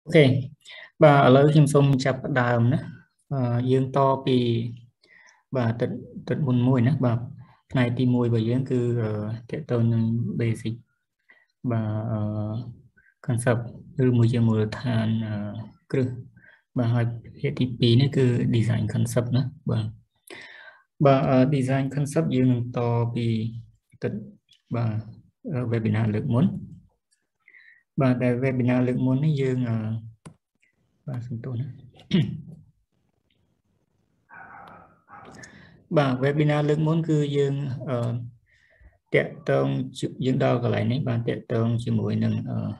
Ok បាទឥឡូវខ្ញុំសូមចាប់ផ្ដើមណាយើងតពីបាទទឹកមុនមួយណាបាទផ្នែកទី1របស់យើងគឺតកតទៅនឹង basic បាទ concept ឬមួយជាមូលដ្ឋានគ្រឹះបាទហើយភាគទី2នេះគឺ design concept ណាបាទ design concept យើងនឹងតពីទឹកបាទ webinar លើកមុនបាទដែល webinar លើកមុននេះយើងបាទសំទោសណាបាទ webinar លើកមុនគឺយើងតកតងយើងដល់កន្លែងនេះបានតកតងជាមួយនឹង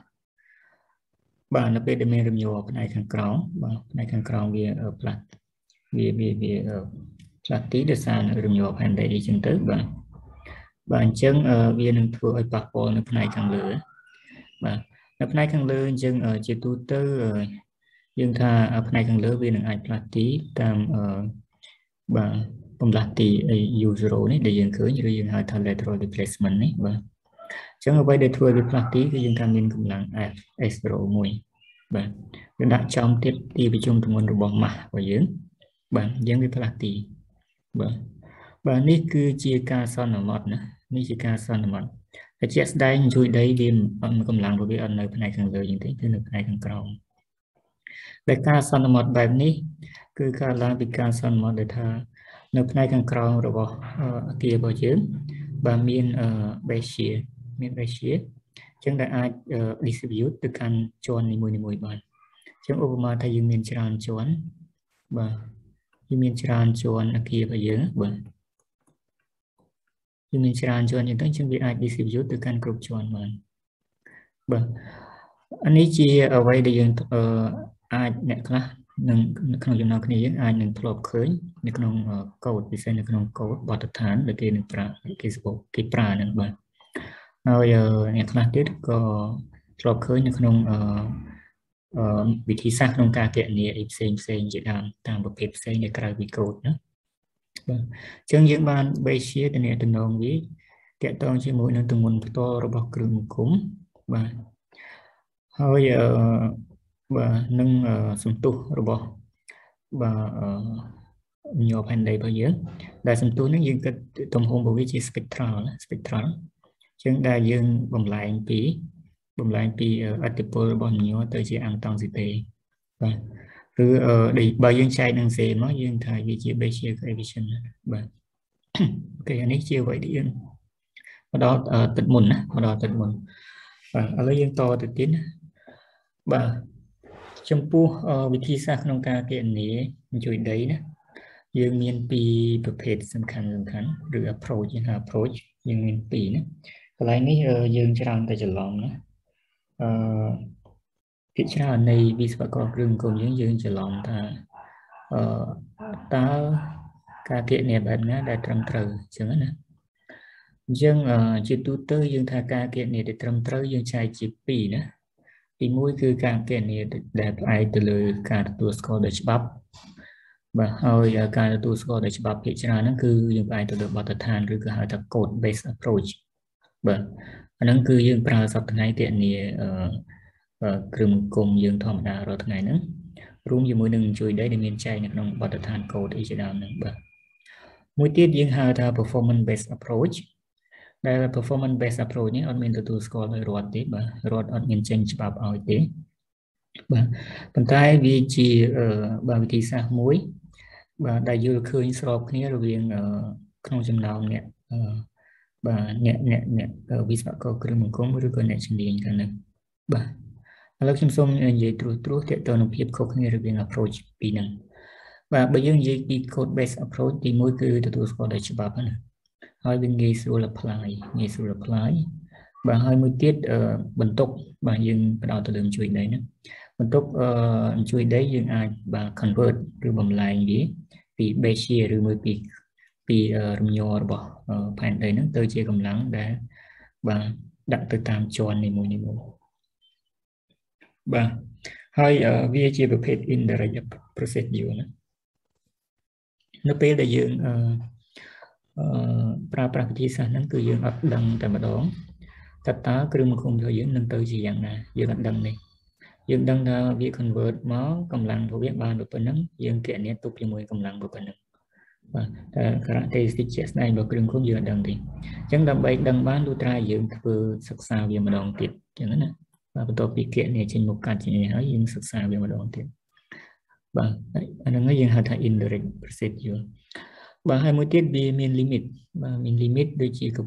បាទនៅពេលដែលមានរំញ័រផ្នែកខាងក្រោមបាទផ្នែកខាងក្រោមវាផ្លាស់វាផ្លាស់ទីដោយសាររំញ័រផែនដីអីចឹងទៅបាទអញ្ចឹងវានឹងធ្វើឲ្យប៉ះពាល់នៅផ្នែកខាងលើបាទនៅផ្នែកខាងលើអញ្ចឹងជាទូទៅយើងថាផ្នែកខាងលើវានឹងអាចផ្លាស់ទីតាមបាទបំលាស់ទី U0 នេះដែលយើងឃើញឬយើងហៅថា lateral displacement នេះបាទអញ្ចឹងអ្វីដែលធ្វើឲ្យផ្លាស់ទីគឺយើងថាមានកម្លាំង S0 មួយបាទយើងដាក់ចំទៀតទីប្រជុំទម្ងន់របស់ mass របស់យើងបាទអញ្ចឹងវាផ្លាស់ទីបាទនេះគឺជាការសន្មត់ណានេះជាការសន្មត់តែជាក់ស្ដែងជួយដីវាកម្លាំងរបស់វាអត់នៅផ្នែកខាងលើយ៉ាងទេគឺនៅផ្នែកខាងក្រោមដែលការសន្មត់បែបនេះគឺកើតឡើងពីការសន្មត់ដែលថានៅផ្នែកខាងក្រោមរបស់អគាររបស់យើងបាទមាន base មាន base អញ្ចឹងដែលអាច distribute ទៅកាន់ជាន់នីមួយៗបានអញ្ចឹងឧបមាថាយើងមានច្រើនជាន់បាទយើងមានច្រើនជាន់អគាររបស់យើងបាទយើងមានច្រើនជាន់អញ្ចឹងវាអាច distribute ទៅកាន់គ្រប់ជាន់បានបាទអានេះជាអ្វីដែលយើងអាចអ្នកខ្លះនឹងក្នុងចំណោមគ្នាយើងអាចនឹងធ្លាប់ឃើញនៅក្នុងកូដពិសេសនៅក្នុងកូដបទដ្ឋានដែលគេនឹងប្រើគេប្រើហ្នឹងបាទហើយអ្នកខ្លះទៀតក៏ធ្លាប់ឃើញនៅក្នុងវិធីសាស្ត្រក្នុងការគណនាអីផ្សេងជាដើមតាមប្រភេទផ្សេងនៅក្រៅពីកូដណាបាទអញ្ចឹងយើងបាន base ទៅអ្នកតំណងវាតកតងជាមួយនឹងទម្ងន់ផ្ទាល់របស់គ្រឿងបង្គុំបាទហើយបាទនឹងសន្ទុះរបស់បាទញ័រផែនដីរបស់យើងដែលសន្ទុះនេះយើងគិតទំហំរបស់វាជា spectral អញ្ចឹងដែលយើងបំលែងពីឥទ្ធិពលរបស់ញ័រទៅជាអង្គតង់ស៊ីតេបាទឬបើយើងចែកនឹងសេមកយើងថាវាជា Bayesian coefficient បាទអូខេអានេះជាអ្វីដែលយើងមកដល់ទឹកមុនណាមកដល់ទឹកមុនបាទឥឡូវយើងតទៅទៀតណាបាទចំពោះវិធីសាស្ត្រក្នុងការគណនាជួយដីណាយើងមានពីរប្រភេទសំខាន់ឬ approach យើងហៅ approach យើងមានពីរណាកន្លែងនេះយើងច្រើនតែច្រឡំណាភាគច្រើននៃវិស្វករគ្រឿងបង្គុំយើងច្រឡំថាតើការគណនាបែបណាដែលត្រឹមត្រូវអញ្ចឹងណាអញ្ចឹងជាទូទៅយើងថាការគណនាដែលត្រឹមត្រូវយើងចែកជាពីរណាទី1គឺការគណនាដែលផ្អែកទៅលើការទទួលស្គាល់ដោយច្បាប់បាទហើយការទទួលស្គាល់ដោយច្បាប់ភាគច្រើនហ្នឹងគឺយើងផ្អែកទៅលើបទដ្ឋានឬក៏ហៅថា code based approach បាទអាហ្នឹងគឺយើងប្រើសប្តាហ៍ថ្ងៃគណនាគ្រឿងបង្គុំយើងធម្មតារាល់ថ្ងៃហ្នឹងរួមជាមួយនឹងជួយដីដែលមានចែងនៅក្នុងបទដ្ឋាន code អីជាដើមហ្នឹងបាទមួយទៀតយើងហៅថា performance based approach ដែល performance based approach នេះអត់មានទទួលស្គាល់ដោយរដ្ឋទេបាទរដ្ឋអត់មានចេញច្បាប់ឲ្យទេបាទប៉ុន្តែវាជាបាទវិធីសាស្ត្រមួយបាទដែលយល់ឃើញស្របគ្នារវាងក្នុងចំណោមអ្នកបាទអ្នកវិស្វករគ្រឿងបង្គុំឬក៏អ្នកជំនាញខាងហ្នឹងបាទឥឡូវខ្ញុំសូមនិយាយត្រួសទាក់ទងនឹងភាពខុសគ្នារវាង approach ពីរហ្នឹងបាទបើយើងនិយាយពី code based approach ទី1គឺទទួលស្គាល់ដោយច្បាប់ណាហើយវាងាយស្រួល apply បាទហើយមួយទៀតបន្ទុកបាទយើងផ្ដោតទៅលើជួយដីណាបន្ទុកជួយដីយើងអាចបាទ convert ឬបំលែងវាពី base ឬមួយពីរំញ័ររបស់ផែនដីហ្នឹងទៅជាកម្លាំងដែលបាទដាក់ទៅតាមជាន់នីមួយបាទហើយវាជាប្រភេទ indirect procedure ណានៅពេលដែលយើងប្រើប្រាស់វិធីសាស្ត្រហ្នឹងគឺយើងអត់ដឹងតែម្ដងតើគ្រឿងបង្គុំរបស់យើងនឹងទៅជាយ៉ាងណាយើងអត់ដឹងទេ dương đang là việc convert máu cầm lăng của biết ban được phần nắng dương kiện liên tục cho mùi cầm lăng của phần nắng và characteristics này và trường không dương đằng thì chẳng đâm bay đằng bán đu trai dương vừa sắc xa về mà đòn tiệt chẳng hạn và bắt đầu bị kiện này trên một card chỉ này hỏi dương sắc xa về mà đòn tiệt và anh nói dương hạt indirect procedure và hai mươi tiết bị min limit và min limit đôi chỉ cấp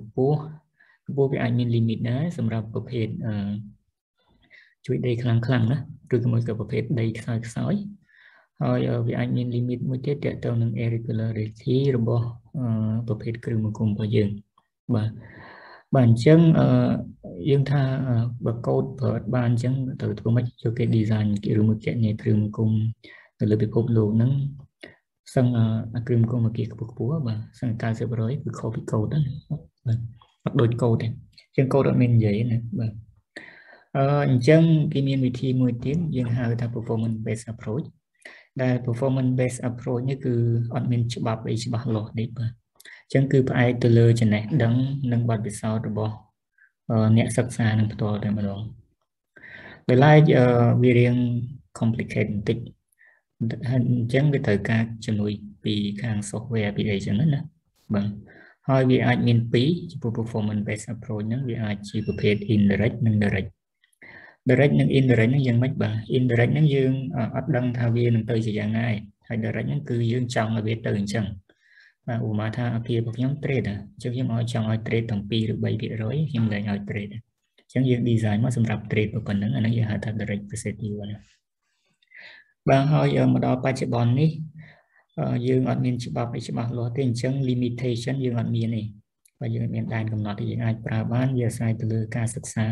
bố cái anh min limit đó สำหรับประเภทជួយដីខ្លាំងណាឬក៏មួយក៏ប្រភេទដីខ្សោយហើយវាអាចមាន limit មួយទៀតទាក់ទងនឹង irregularity របស់ប្រភេទគ្រឿងបង្គុំរបស់យើងបាទអញ្ចឹងយើងថាបើកូដប្រើបានអញ្ចឹងត្រូវធ្វើម៉េចយកគេ design ឬមួយគេនៃគ្រឿងបង្គុំទៅលើពិភពលោកហ្នឹងសឹងគ្រឿងបង្គុំមកគេខ្ពស់បាទសឹង 90% គឺ copy code ហ្នឹងបាទអត់ដូចកូដទេអញ្ចឹងកូដអត់មាននិយាយណាបាទអញ្ចឹងគេមានវិធីមួយទៀតយើងហៅថា performance based approach ដែល performance based approach នេះគឺអត់មានច្បាប់អីច្បាស់លាស់នេះបាទអញ្ចឹងគឺផ្អែកទៅលើចំណេះដឹងនិងបទពិសោធន៍របស់អ្នកសិក្សានឹងផ្ទាល់តែម្ដងដោយឡែកវារៀង complicated បន្តិចអញ្ចឹងវាត្រូវការជំនួយពីខាង software ពីអីចឹងណាបាទហើយវាអាចមានពីរចំពោះ performance based approach ហ្នឹងវាអាចជាប្រភេទ indirect និង direct និង indirect ហ្នឹងយ៉ាងម៉េចបាទ indirect ហ្នឹងយើងអត់ដឹងថាវានឹងទៅជាយ៉ាងណាហើយ direct ហ្នឹងគឺយើងចង់ឲ្យវាទៅអញ្ចឹងបាទឧបមាថាអាគាររបស់ខ្ញុំ trade អញ្ចឹងខ្ញុំចង់ឲ្យ trade ទាំង2ឬ 3% ខ្ញុំលែងឲ្យ trade អញ្ចឹងយើង design មកសម្រាប់ trade ប៉ុណ្ណឹងអាហ្នឹងយើងហៅថា direct procedure ណាបាទហើយមកដល់បច្ចុប្បន្ននេះយើងអត់មានច្បាប់អីច្បាស់លាស់ទេអញ្ចឹង limitation យើងអត់មានទេបាទយើងអត់មានដែនកំណត់ទេយើងអាចប្រើបានវាអាស្រ័យទៅលើការសិក្សា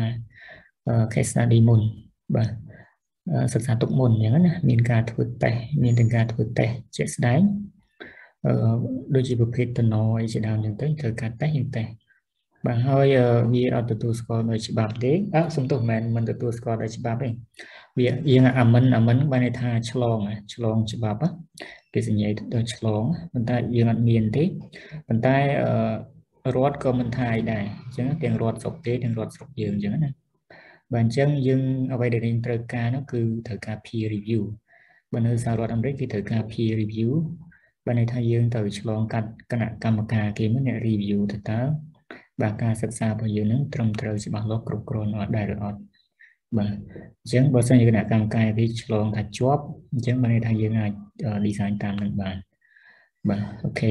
case study មុនបាទសិក្សាទុកមុនអញ្ចឹងណាមានការធ្វើតេស្តមានទាំងការធ្វើតេស្តជាក់ស្ដែងដូចជាប្រភេទតំណអីជាដើមអញ្ចឹងទៅត្រូវការតេស្តយើងតេស្តបាទហើយវាអត់ទទួលស្គាល់ដោយច្បាប់ទេសំទោសមិនទទួលស្គាល់ដោយច្បាប់ទេវាយើងអាមិនបានន័យថាឆ្លងច្បាប់គេសញ្ញាដល់ឆ្លងប៉ុន្តែយើងអត់មានទេប៉ុន្តែរដ្ឋក៏មិនថាអីដែរអញ្ចឹងទាំងរដ្ឋស្រុកទេទាំងរដ្ឋស្រុកយើងអញ្ចឹងណាបាទអញ្ចឹងយើងអ្វីដែលយើងត្រូវការនោះគឺត្រូវការ peer review បើនៅសហរដ្ឋអាមេរិកគេត្រូវការ peer review បានន័យថាយើងត្រូវឆ្លងកាត់គណៈកម្មការគេមួយអ្នក review ទៅតើបាទការសិក្សារបស់យើងនឹងត្រឹមត្រូវច្បាស់លាស់គ្រប់គ្រាន់អត់ដែរឬអត់បាទអញ្ចឹងបើសិនជាគណៈកម្មការគេឆ្លងថាជាប់អញ្ចឹងបានន័យថាយើងអាច design តាមនឹងបានបាទអូខេ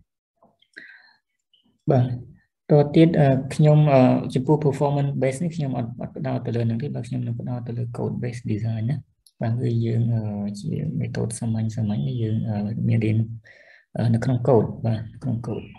បាទតទៅទៀតខ្ញុំចំពោះ performance base នេះខ្ញុំអត់ផ្ដោតទៅលើនឹងទេបើខ្ញុំនឹងផ្ដោតទៅលើ code base design ណាបាទគឺយើងជា method សាមញ្ញនេះយើងមានរៀននៅក្នុង code បាទក្នុង code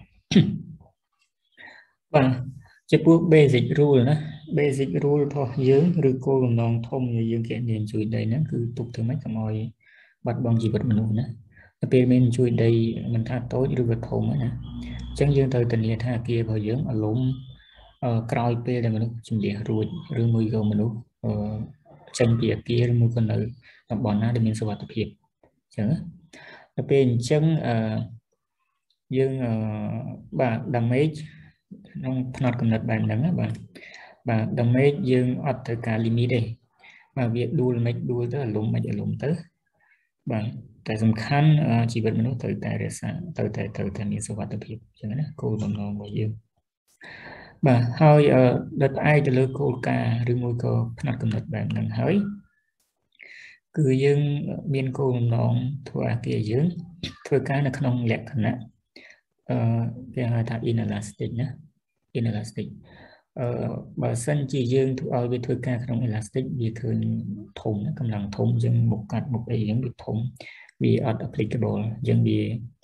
បាទចំពោះ basic rule ណា basic rule របស់យើងឬគោលបំណងធំដែលយើងគណនាជួយដីហ្នឹងគឺទុកធ្វើម៉េចកុំឲ្យបាត់បង់ជីវិតមនុស្សណាតែពេលមានជួយដីមិនថាតូចឬក៏ធំណាអញ្ចឹងយើងត្រូវធានាថាអាគាររបស់យើងអលំក្រោយពេលដែលមនុស្សជំនះរួចឬមួយក៏មនុស្សចេញពីអាគារឬមួយក៏នៅតំបន់ណាដែលមានសុវត្ថិភាពអញ្ចឹងដល់ពេលអញ្ចឹងយើងបាទ damage ក្នុងផ្នត់កំណត់បែបហ្នឹងបាទ damage យើងអត់ត្រូវការ limit ទេបាទវាដួលមិនដួលទៅអលំមិនអលំទៅបាទតែសំខាន់ជីវិតមនុស្សត្រូវតែរក្សាត្រូវតែមានសុវត្ថិភាពអញ្ចឹងណាគោលបំណងរបស់យើងបាទហើយដល់ផ្អែកទៅលើគោលការណ៍ឬមួយក៏ផ្នត់កំណត់បែបហ្នឹងហើយគឺយើងមានគោលបំណងធ្វើអាគារយើងធ្វើការនៅក្នុងលក្ខណៈគេហៅថា inelastic ណា inelastic បើសិនជាយើងធ្វើឲ្យវាធ្វើការក្នុង elastic វាឃើញធំកម្លាំងធំយើងមកកាត់មកអីហ្នឹងវាធំវាអត់ applicable យើងវា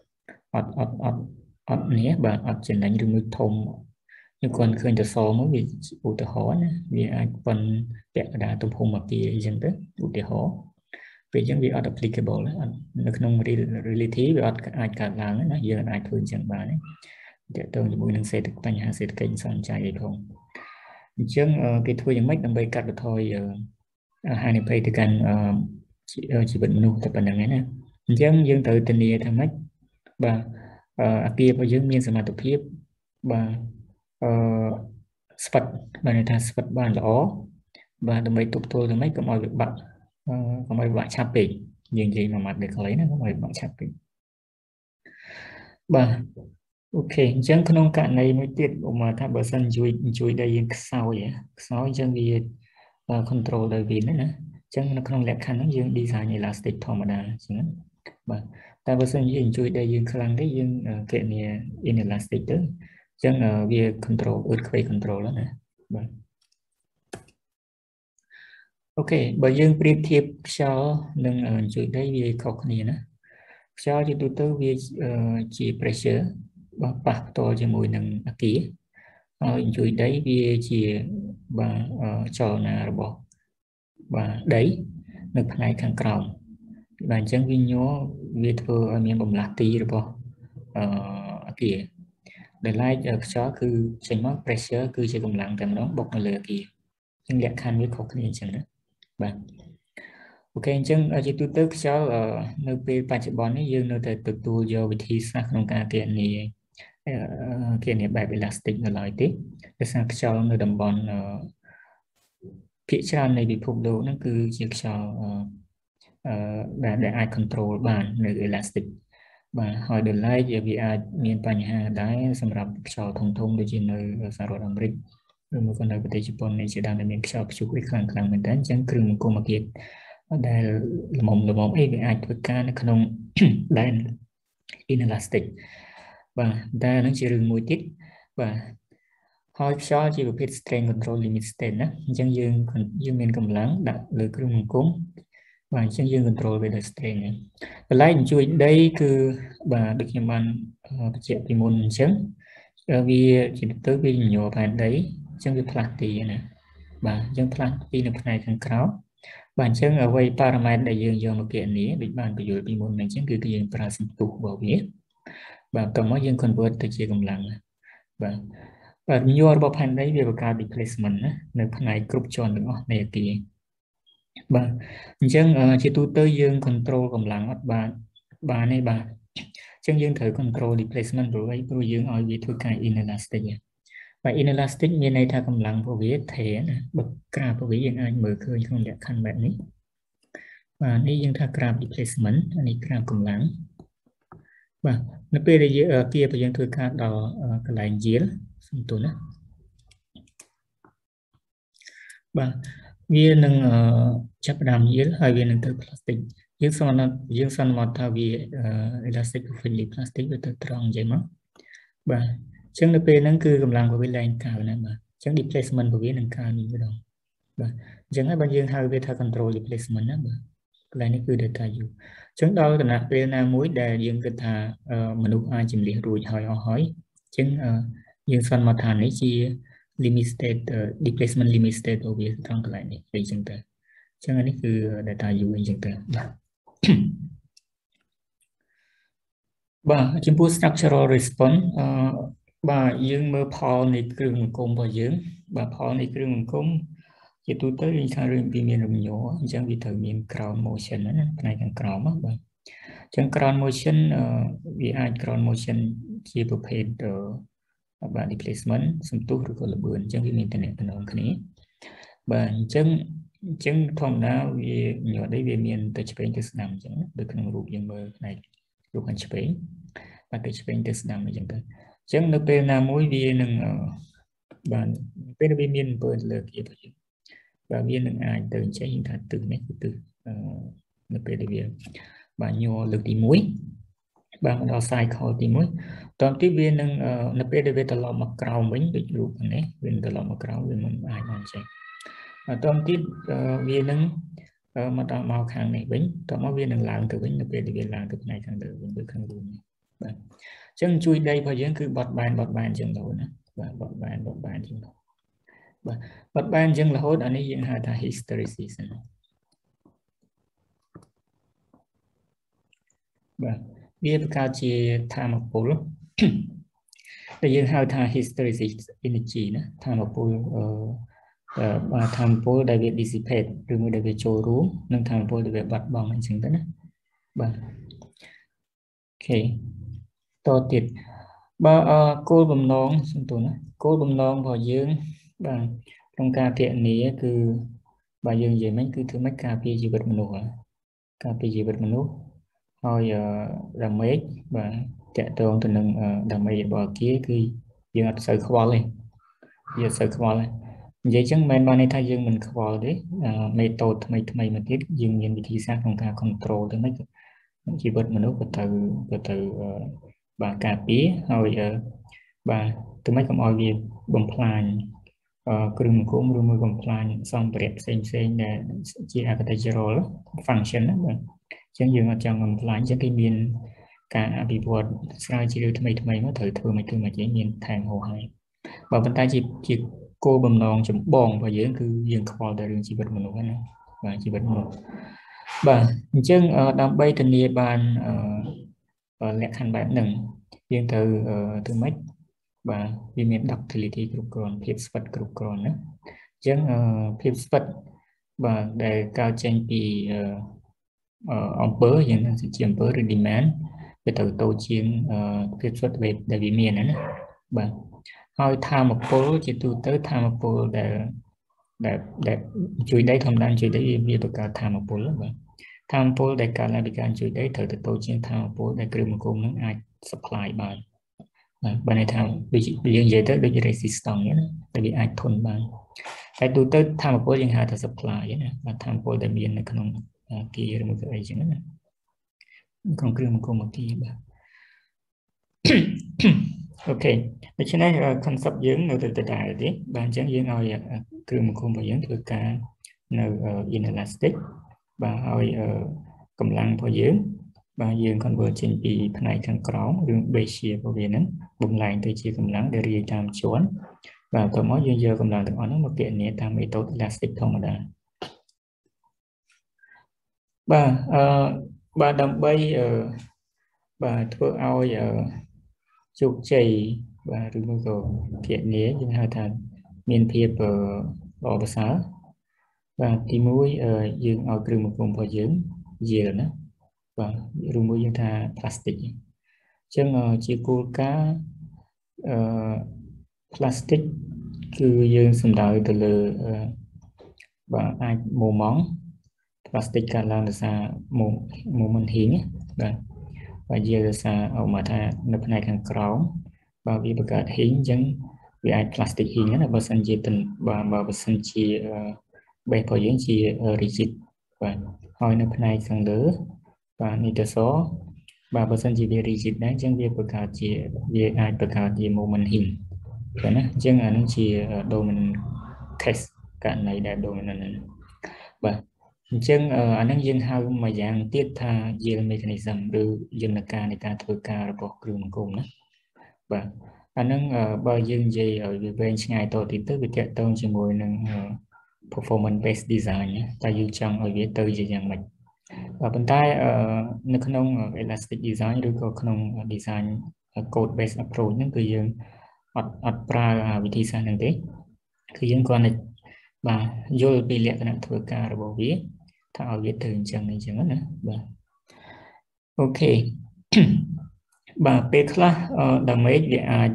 អត់នេះបាទអត់ចំណេញឬមួយធំយើងគាត់ឃើញទៅសមកវាឧទាហរណ៍ណាវាអាចប៉ុនពាក់កណ្ដាលទំហំអាគារអីចឹងទៅឧទាហរណ៍ពេលអញ្ចឹងវាអត់ applicable នៅក្នុង reality វាអត់អាចកើតឡើងណាយើងអាចធ្វើអញ្ចឹងបានទេតើទៅជាមួយនឹងបញ្ហាសេដ្ឋកិច្ចសន្តិអីផងអញ្ចឹងគេធ្វើយ៉ាងម៉េចដើម្បីកាត់បន្ថយហានិភ័យទៅកាន់ជីវិតមនុស្សតែប៉ុណ្្នឹងឯណាអញ្ចឹងយើងត្រូវធានាថាម៉េចបាទអាគាររបស់យើងមានសមត្ថភាពបាទស្វិតបានន័យថាស្វិតបានល្អបាទដើម្បីទប់ទល់ទៅម៉េចកុំឲ្យវាបាក់ có mấy bạn chạp bị nhìn gì mà mặt được lấy nó có mấy bạn chạp bị bà ok chẳng không cạn này mới tiết mà ta bờ sân chui đây sau vậy sau chẳng vì control đời vì nữa chẳng nó không lẽ khăn nó dương design elastic thò mà đà chứ bà ta bờ sân dương chui đây dương khăn đấy dương kiện này inelastic đó chẳng vì control earthquake control đó nè bà ok bởi dương brief thiệp cho nâng chui đây vì khóc này nè cho tôi tới vì chỉ pressure và bắt to cho mùi nâng kỹ chui đấy vì chỉ bà cho là bỏ và đấy được ngày càng cao và chẳng vì nhớ vì thưa miền bồng lạc tí rồi bỏ kìa để lại cho cứ tránh mất pressure cứ chỉ cùng lặng tầm đó bọc nó lừa kìa nhưng lẽ khăn với khó khăn chẳng đó và ok chẳng ở chỉ tôi tức cho nơi về bài chụp bón ấy dương nơi từ tu do vị thi sát trong cả kiện này bài elastic là loại tiếp để sang cho nơi đầm bón phía trên này bị phục độ nó cứ chỉ cho để ai control bàn nơi elastic và hỏi được lại giờ vì ai miền Tây nhà đáy xâm nhập cho thông thông để trên nơi xã hội Amerik rồi một con đời của Japan này chỉ đang là miền cho chụp cái khăn khăn mình đến chẳng cứ một cô mà kiệt đây là một ấy về ai thuộc cả nó không đây inelastic và đây nó chỉ rừng mùi tít và hỏi cho chỉ một strain control limit state đó chẳng dương miền cầm lắng đặt lời cứ một cúng và chẳng dương control về the strain này lại chui đây cứ bà được nhiều bạn chuyện thì môn chấn vì chỉ tới vì nhiều bạn đấy chẳng việc phạt thì nè bà chẳng phạt thì được này thằng cáo bạn chẳng ở quay parameter đại dương do một kiệnนี้bị bạn bị dội bị môn này chẳng cứ cái dương parasim tụ vào viết và cầm mỗi dương convert từ chia cộng lặng và nhiều bộ phận đấy về cả displacement nơi phần này group chọn được này thì bà chẳng chỉ tu tới dương control cộng lặng bà này bà chẳng dương thử control displacement rồi dương ở vị thuộc cái inelastic và inelastic như này ta cộng lặng của viết thể bậc cả của viết dương anh mở khơi không đẹp khăn bạn ấy và đây dương ta grab displacement anh ấy grab cộng lặng và nó về đây kia bây giờ thôi cả đó cái lại dưới xong tôi nữa và viên nâng chấp đam dưới hai viên nâng từ plastic dương son một thao vì elastic của phình plastic với từ trong vậy mà và chẳng nó về nâng cứ cầm lăng của viên lại cao này mà chẳng displacement của viên nâng cao như vậy đâu và chẳng hay bao nhiêu hai viên thao control displacement đó lại nó cứ để ta dù chẳng đâu là về là mũi đề dương cái thà mình đúng ai chìm liền rồi hỏi chứng dương son một thà này chi limited displacement limited ở phía trong cái này để chúng ta chẳng này cứ data dụ chúng ta bà chúng ta structural response bà dương mơ Paul này cứ một công vào dương bà Paul này cứ một công chỉ tôi tới sang rừng bị miền rừng nhỏ chẳng vì thời miền ground motion này càng ground mà bà chẳng ground motion vì ai ground motion chỉ bộ phép và displacement xung tu rồi còn là bươn chẳng vì mình tên này tên ông cái này và chẳng thông nào vì nhỏ đấy về miền tới chụp ảnh từ nằm chẳng được cái rụt dân mơ này rụt hành chụp ảnh và tới chụp ảnh từ nằm chẳng tới chẳng được bên nào mỗi vì nâng và bên bên miền bươn là kia thôi và viên nâng ai từ chạy hình thành từ này từ được bên đây và nhỏ lực đi mũi bằng đo sai khó thì mới toàn tiếp viên nâng nó về về tờ lọ mặc cầu mình bị lụt này viên tờ lọ mặc cầu viên mình ai làm chạy toàn tiếp viên nâng mà tao màu hàng này bánh tao mau viên nâng làm từ bánh nó về viên làm từ này thằng được viên được thằng luôn chân chui đây phải dưỡng cứ bọt bàn chân đầu nữa và bọt bàn chân đầu bọt bàn chân là hốt anh ấy diễn hai thằng history season biết cao chỉ tham một bộ bây giờ hai thằng history energy nữa tham một bộ và tham bộ đại việt dissipate rồi mới đại việt trôi rú nâng tham bộ đại việt bật bóng hành trình đó và ok to tiệt ba cô bầm nón xong tụi nó cô bầm nón vào dương và trong ca thiện này cứ bà dương vậy mấy cứ thứ mấy cà phê gì vật mình cà phê gì vật mình thôi làm mấy và chạy trốn từ nâng làm mấy bỏ kia cứ dương ở sợi kho lên giờ sợi kho lên vậy chẳng men ban này thay dương mình kho đấy mấy tổ thay mà tiết dương nhìn vị sátของการ control tới mấy chỉ vật mình từ bà cà phê rồi bà từ mấy con oi việc bấm plan គ្រឿងគុំឬមួយកំប្លាញសំភារៈផ្សេងដែលជា architectural function ណាបាទអញ្ចឹងយើងអត់ចង់កំប្លាញអញ្ចឹងគេមានការអភិវឌ្ឍស្រាវជ្រាវថ្មីមកត្រូវធ្វើមិនមានថែមហោហើយបើប៉ុន្តែជាគោលបំណងចម្បងរបស់យើងគឺយើងខ្វល់តែរឿងជីវិតមនុស្សណាបាទជីវិតមនុស្សបាទអញ្ចឹងដើម្បីធានាបានលក្ខខណ្ឌបែបហ្នឹងយើងត្រូវធ្វើម៉េចបាទវាមាន ductility គ្រប់គ្រាន់ភាពស្វិតគ្រប់គ្រាន់ណាអញ្ចឹងភាពស្វិតបាទដែលកើតចេញពីអំពើយើងជាអំពើឬ demand វាត្រូវតូចជាងភាពស្វិតដែលវាមានណាបាទហើយធម្មពលជាទូទៅធម្មពលដែលជួយដីធម្មតាជួយដីវាបង្កើតធម្មពលបាទធម្មពលដែលកើតឡើងពីការជួយដីត្រូវទៅតូចជាងធម្មពលដែលគ្រឿងមង្គមនឹងអាច supply បានបានន័យថាដូចយើងនិយាយទៅដូច resistance ណាតែវាអាចធន់បានតែទូទៅធម្មពលយើងហៅថា supply ណាបាទធម្មពលដែលមាននៅក្នុងគីឬមួយក៏អីចឹងណាក្នុងគ្រឿងមង្គមគីបាទអូខេដូច្នេះ concept យើងនៅទៅដែរទេបាទអញ្ចឹងយើងឲ្យគ្រឿងមង្គមរបស់យើងធ្វើការនៅ inelastic បាទឲ្យកម្លាំងរបស់យើងបាទយើង convert ចេញពីផ្នែកខាងក្រោមរឿង base shear របស់វាហ្នឹងបំលែងទៅជាកម្លាំងដែលរាយតាមជាន់បាទបន្ទាប់មកយើងយកកម្លាំងទាំងអស់ហ្នឹងមកគណនាតាម method elastic ធម្មតាបាទដើម្បីបាទធ្វើឲ្យជោគជ័យបាទឬមួយក៏គណនាយើងហៅថាមានភាពល្អប្រសើរបាទទី1យើងឲ្យគ្រឿងមង្គមរបស់យើងយល់ណាបាទឬមួយយើងថា plastic អញ្ចឹងជាគោលការណ៍plastic គឺយើងសំដៅទៅលើបាទអាចម៉ូម៉ង់ plastic កើតឡើងដោយសារmoment heat បាទយើងដោយសារមកថានៅផ្នែកខាងក្រោមបាទវាបង្កើត heat អញ្ចឹងវាអាច plastic heat ណាបើសិនជាបើសិនជា base របស់យើងជា rigid បាទហើយនៅផ្នែកខាងលើបាទនេះទៅសបាទបើសិនជាវា rigid ដែរអញ្ចឹងវាអាចបង្កើតជា moment heat ឃើញណាអញ្ចឹងអានឹងជា dominant case ករណីដែល dominant បាទអញ្ចឹងអានឹងយើងហៅមួយយ៉ាងទៀតថា yield mechanism ឬយន្តការនៃការធ្វើការរបស់គ្រឿងមង្គមណាបាទអានឹងបើយើងនិយាយឲ្យវាវែងឆ្ងាយតទៅវាទាក់ទងជាមួយនឹង performance based design តែយើងចង់ឲ្យវាទៅជាយ៉ាងម៉េចប៉ុន្តែនៅក្នុង elastic design ឬក៏ក្នុង design code based approach ហ្នឹងគឺយើងអត់ប្រើវិធីសាស្ត្រហ្នឹងទេគឺយើងគ្រាន់តែបាទយល់ពីលក្ខណៈធ្វើការរបស់វាថាឲ្យវាទៅអញ្ចឹងណាបាទអូខេបាទពេលខ្លះ damage វាអាច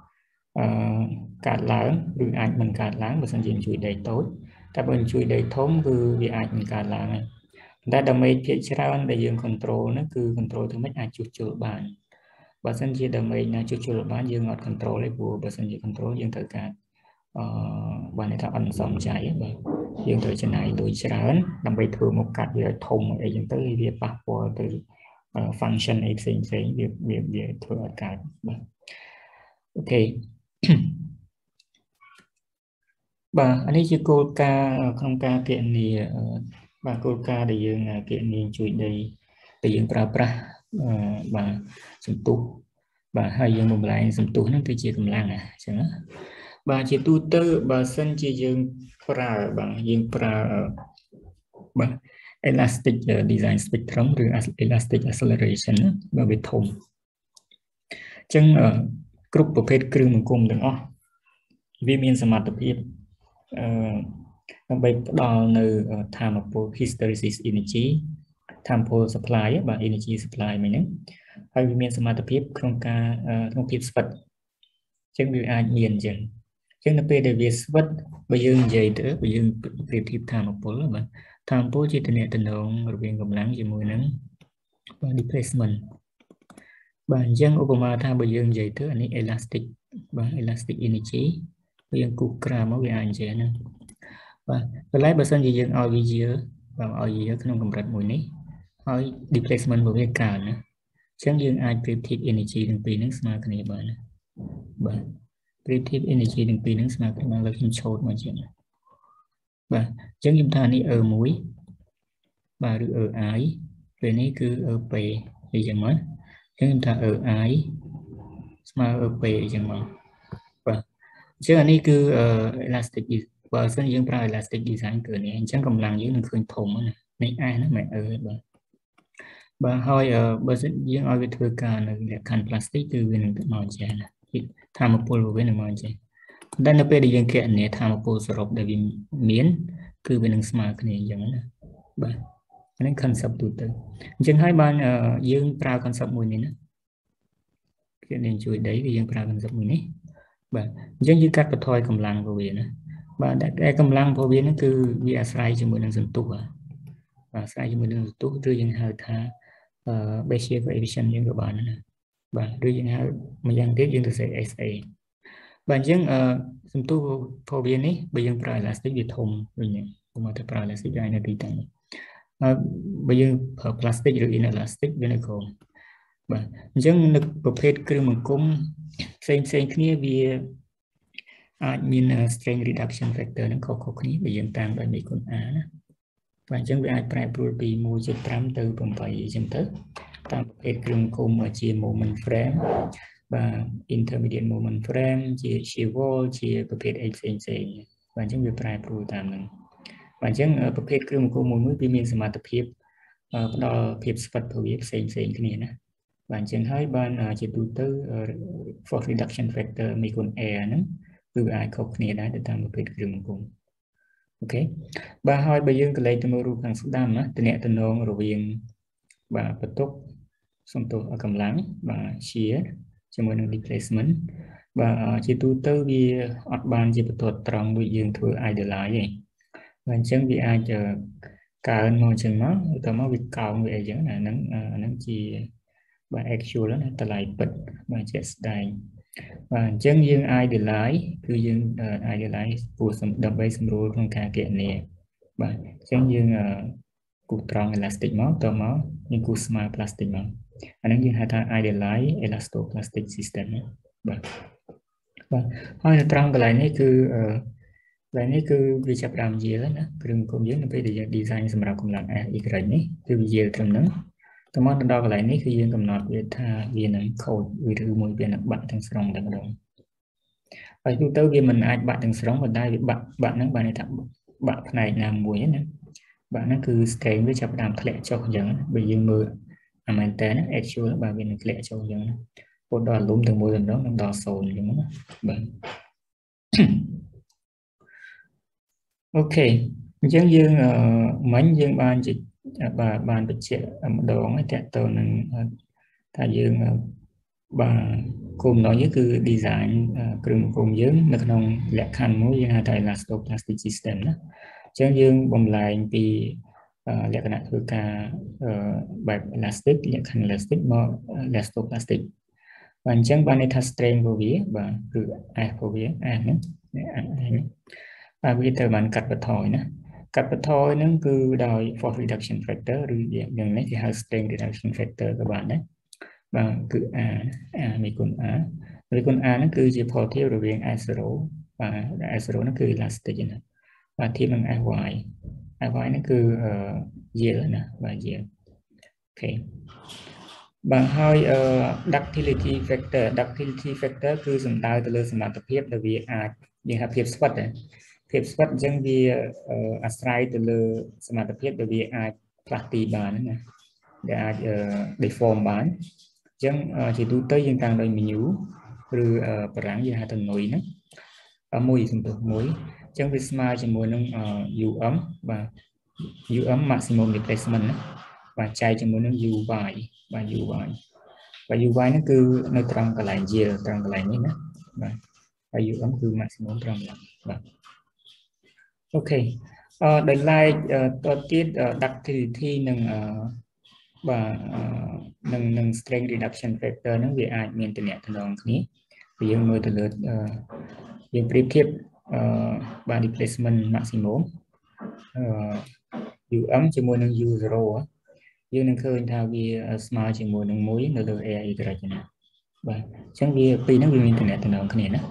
កើតឡើងឬអាចមិនកើតឡើងបើសិនជាជួយដីតូចតែបើជួយដីធំគឺវាអាចមិនកើតឡើងហើយតែ damage ភាគច្រើនដែលយើង control ហ្នឹងគឺ control ទៅមិនអាចជួសជុលបានបើសិនជា damage ណាជួសជុលបានយើងអត់ control ទេព្រោះបើសិនជា control យើងត្រូវការបានន័យថាអត់សមចៃបាទយើងត្រូវចំណាយលុយច្រើនដើម្បីធ្វើមកកាត់វាធំអីចឹងទៅវាប៉ះពាល់ទៅ function អីផ្សេងវាធ្វើឲ្យកើតបាទអូខេបាទអានេះជាគោលការណ៍ក្នុងការគណនាបាទគោលការណ៍ដែលយើងគណនាជួយដីដែលយើងប្រើប្រាស់បាទសន្ទុះបាទហើយយើងបំលែងសន្ទុះហ្នឹងទៅជាកម្លាំងអញ្ចឹងណាបាទជាទូទៅបើសិនជាយើងប្រើបាទយើងប្រើបាទ elastic design spectrum ឬ elastic acceleration បើវាធំអញ្ចឹងគ្រប់ប្រភេទគ្រឿងមង្គមទាំងអស់វាមានសមត្ថភាពដើម្បីផ្ដល់នៅថាមពល hysteresis energy ថាមពល supply បាទ energy supply មិញហ្នឹងហើយវាមានសមត្ថភាពក្នុងការក្នុងភាពស្វិតអញ្ចឹងវាអាចមានអញ្ចឹងចឹងនៅពេលដែលវាស្វិតបើយើងនិយាយទៅបើយើងប្រៀបធៀបថាមពលបាទថាមពលជាតំណែងរវាងកម្លាំងជាមួយនឹង displacement បាទអញ្ចឹងឧបមាថាបើយើងនិយាយទៅអានេះ elastic បាទ elastic energy បើយើងគូសក្រាមមកវាអាចនិយាយហ្នឹងបាទបន្លែបើសិនជាយើងឲ្យវាយាបាទឲ្យយាក្នុងកម្រិតមួយនេះហើយ displacement របស់វាកើនណាអញ្ចឹងយើងអាចប្រៀបធៀប energy ទាំងពីរហ្នឹងស្មើគ្នាបានណាបាទប្រៀបធៀប energy ទាំងពីរហ្នឹងស្មើគ្នាបានលើខ្ញុំឆូតមកជាងបាទអញ្ចឹងខ្ញុំថានេះ E1 បាទឬ EI ពេលនេះគឺ EP អីចឹងមកអញ្ចឹងខ្ញុំថា EI ស្មើ EP អីចឹងមកបាទអញ្ចឹងអានេះគឺ elastic បើសិនយើងប្រើ elastic design គឺនេះអញ្ចឹងកម្លាំងយើងនឹងឃើញធំណានេះ S ណាមិន E បាទហើយបើសិនយើងឲ្យវាធ្វើការនៅលក្ខខណ្ឌ plastic គឺវានឹងមកអញ្ចឹងណាធម្មពលវានឹងមកអញ្ចឹងតែនៅពេលដែលយើងគណនាធម្មពលសរុបដែលវាមានគឺវានឹងស្មើគ្នាអញ្ចឹងណាបាទអានេះ concept ទូទៅអញ្ចឹងហើយបានយើងប្រើ concept មួយនេះណាគណនាជួយដីគឺយើងប្រើ concept មួយនេះបាទអញ្ចឹងយើងកាត់បន្ថយកម្លាំងរបស់វាណាបាទតែកម្លាំងរបស់វាហ្នឹងគឺវាអាស្រ័យជាមួយនឹងសន្ទុះបាទអាស្រ័យជាមួយនឹងសន្ទុះឬយើងហៅថា Bayesian coefficient យើងក៏បានណាបាទឬយើងហៅម្យ៉ាងទៀតយើងទៅសេ SA បាទអញ្ចឹងសន្ទុះរបស់វានេះបើយើងប្រើ elastic វាធំវិញខ្ញុំមកតែប្រើ elastic វានៅទីតាំងបើយើងប្រើ plastic ឬ inelastic វានៅក្រោមបាទអញ្ចឹងនៅប្រភេទគ្រឿងបង្គុំផ្សេងគ្នាវាអាចមាន strain reduction factor នឹងខុសៗគ្នាបើយើងតាមដោយមេគុណ A ណាបាទអញ្ចឹងវាអាចប្រែប្រួលពី 1.5 ទៅ 8 អញ្ចឹងទៅតាមប្រភេទគ្រឿងបង្គុំជា moment frame បាទ intermediate moment frame ជា shear wall ជាប្រភេទ X ផ្សេងបាទអញ្ចឹងវាប្រែប្រួលតាមនឹងបាទអញ្ចឹងប្រភេទគ្រឿងបង្គុំមួយវាមានសមត្ថភាពផ្ដល់ភាពស្វិតរបស់វាផ្សេងគ្នាណាបាទអញ្ចឹងហើយបានជាទូទៅ force reduction factor មីគុណ air ហ្នឹងគឺវាអាចខុសគ្នាដែរទៅតាមប្រភេទគ្រឿងបង្គុំអូខេបាទហើយបើយើងកលេចទៅមើលរូបខាងស្ដាំណាតំណែងរវាងបាទបន្ទុកសំទោសកម្លាំងបាទ shear ជាមួយនឹង displacement បាទជាទូទៅវាអត់បានជាបន្ទាត់ត្រង់ដូចយើងធ្វើ idealize ទេបាទអញ្ចឹងវាអាចកើនមកអញ្ចឹងមកទៅមកវាកោងវាអីចឹងអាហ្នឹងជាបាទ actual ណាតម្លៃពិតបាទជាក់ស្ដែងបាទអញ្ចឹងយើង idealize គឺយើង idealize ព្រោះដើម្បីសម្រួលក្នុងការគណនាបាទអញ្ចឹងយើងគូសត្រង់ elastic មកតមកយើងគូសស្មើ plastic មកអាហ្នឹងយើងហៅថា idealize elastoplastic system បាទហើយនៅត្រង់កន្លែងនេះគឺវាចាប់ផ្ដើមយាលណាគ្រឿងគុំយើងនៅពេលដែលយើង design សម្រាប់កម្លាំង S Y នេះគឺវាយាលត្រឹមហ្នឹងទៅមកដល់កន្លែងនេះគឺយើងកំណត់វាថាវានឹងខូចឬមួយវានឹងបាក់ទាំងស្រុងតែម្ដងហើយទូទៅវាមិនអាចបាក់ទាំងស្រុងប៉ុន្តែវាបាក់ហ្នឹងបានន័យថាបាក់ផ្នែកណាមួយណាបាក់ហ្នឹងគឺ strain វាចាប់ផ្ដើមធ្លាក់ចុះអញ្ចឹងបើយើងមើលអាមែនតើ actual បាទវានឹងធ្លាក់ចុះអញ្ចឹងពោលដល់ volume ទាំងមួយម្ដងនឹងដល់0អញ្ចឹងណាបាទអូខេអញ្ចឹងយើងមិញយើងបានបញ្ជាក់ម្ដងតើតើនឹងថាយើងបាទគោលបំណងយើងគឺ design គ្រឿងបង្គុំយើងនៅក្នុងលក្ខខណ្ឌមួយយើងហៅថា elastoplastic system ណាអញ្ចឹងយើងបំលែងពីលក្ខណៈធ្វើការបែប elastic លក្ខខណ្ឌ elastic មក elastoplastic បាទអញ្ចឹងបានន័យថា strain របស់វាបាទគឺ S របស់វា S ហ្នឹងបាទវាត្រូវបានកាត់បន្ថយណាកាត់បន្ថយហ្នឹងគឺដោយ force reduction factor ឬយ៉ាងនេះគេហៅ strain reduction factor ក៏បានដែរបាទគឺ A មីគុណ A មីគុណ A ហ្នឹងគឺជាផលធៀបរវាង S0 បាទ S0 ហ្នឹងគឺ elastic ណាបាទធៀបនឹង Fy ហ្នឹងគឺ yield ណាបាទ yield អូខេបាទហើយ ductility factor គឺសំដៅទៅលើសមត្ថភាពដែលវាអាចយើងហៅភាពស្វិតភាពស្វិតអញ្ចឹងវាអាស្រ័យទៅលើសមត្ថភាពដែលវាអាចផ្លាស់ទីបានណាដែលអាច deform បានអញ្ចឹងជាទូទៅយើងតាំងដោយ mu ឬបារាំងយើងហៅថា នុយណាមួយសំទោសមួយអញ្ចឹងវាស្មើជាមួយនឹង um បាទ maximum displacement ណាបាទចែកជាមួយនឹង uy បាទ uy ហ្នឹងគឺនៅត្រង់កន្លែង yield ត្រង់កន្លែងនេះណាបាទហើយ U គឺ maximum 5 បាទអូខេដោយឡែកតទៀត ductility នឹងបាទនឹង strength reduction factor ហ្នឹងវាអាចមានទំនាក់ទំនងគ្នាយើងមើលទៅលើយើងប្រៀបធៀបបាទ displacement maximum UM ជាមួយនឹង U0 យើងនឹងឃើញថាវាស្មើជាមួយនឹង1នៅលើ air Y ណាបាទអញ្ចឹងវាពីរហ្នឹងវាមានទំនាក់ទំនងគ្នាណា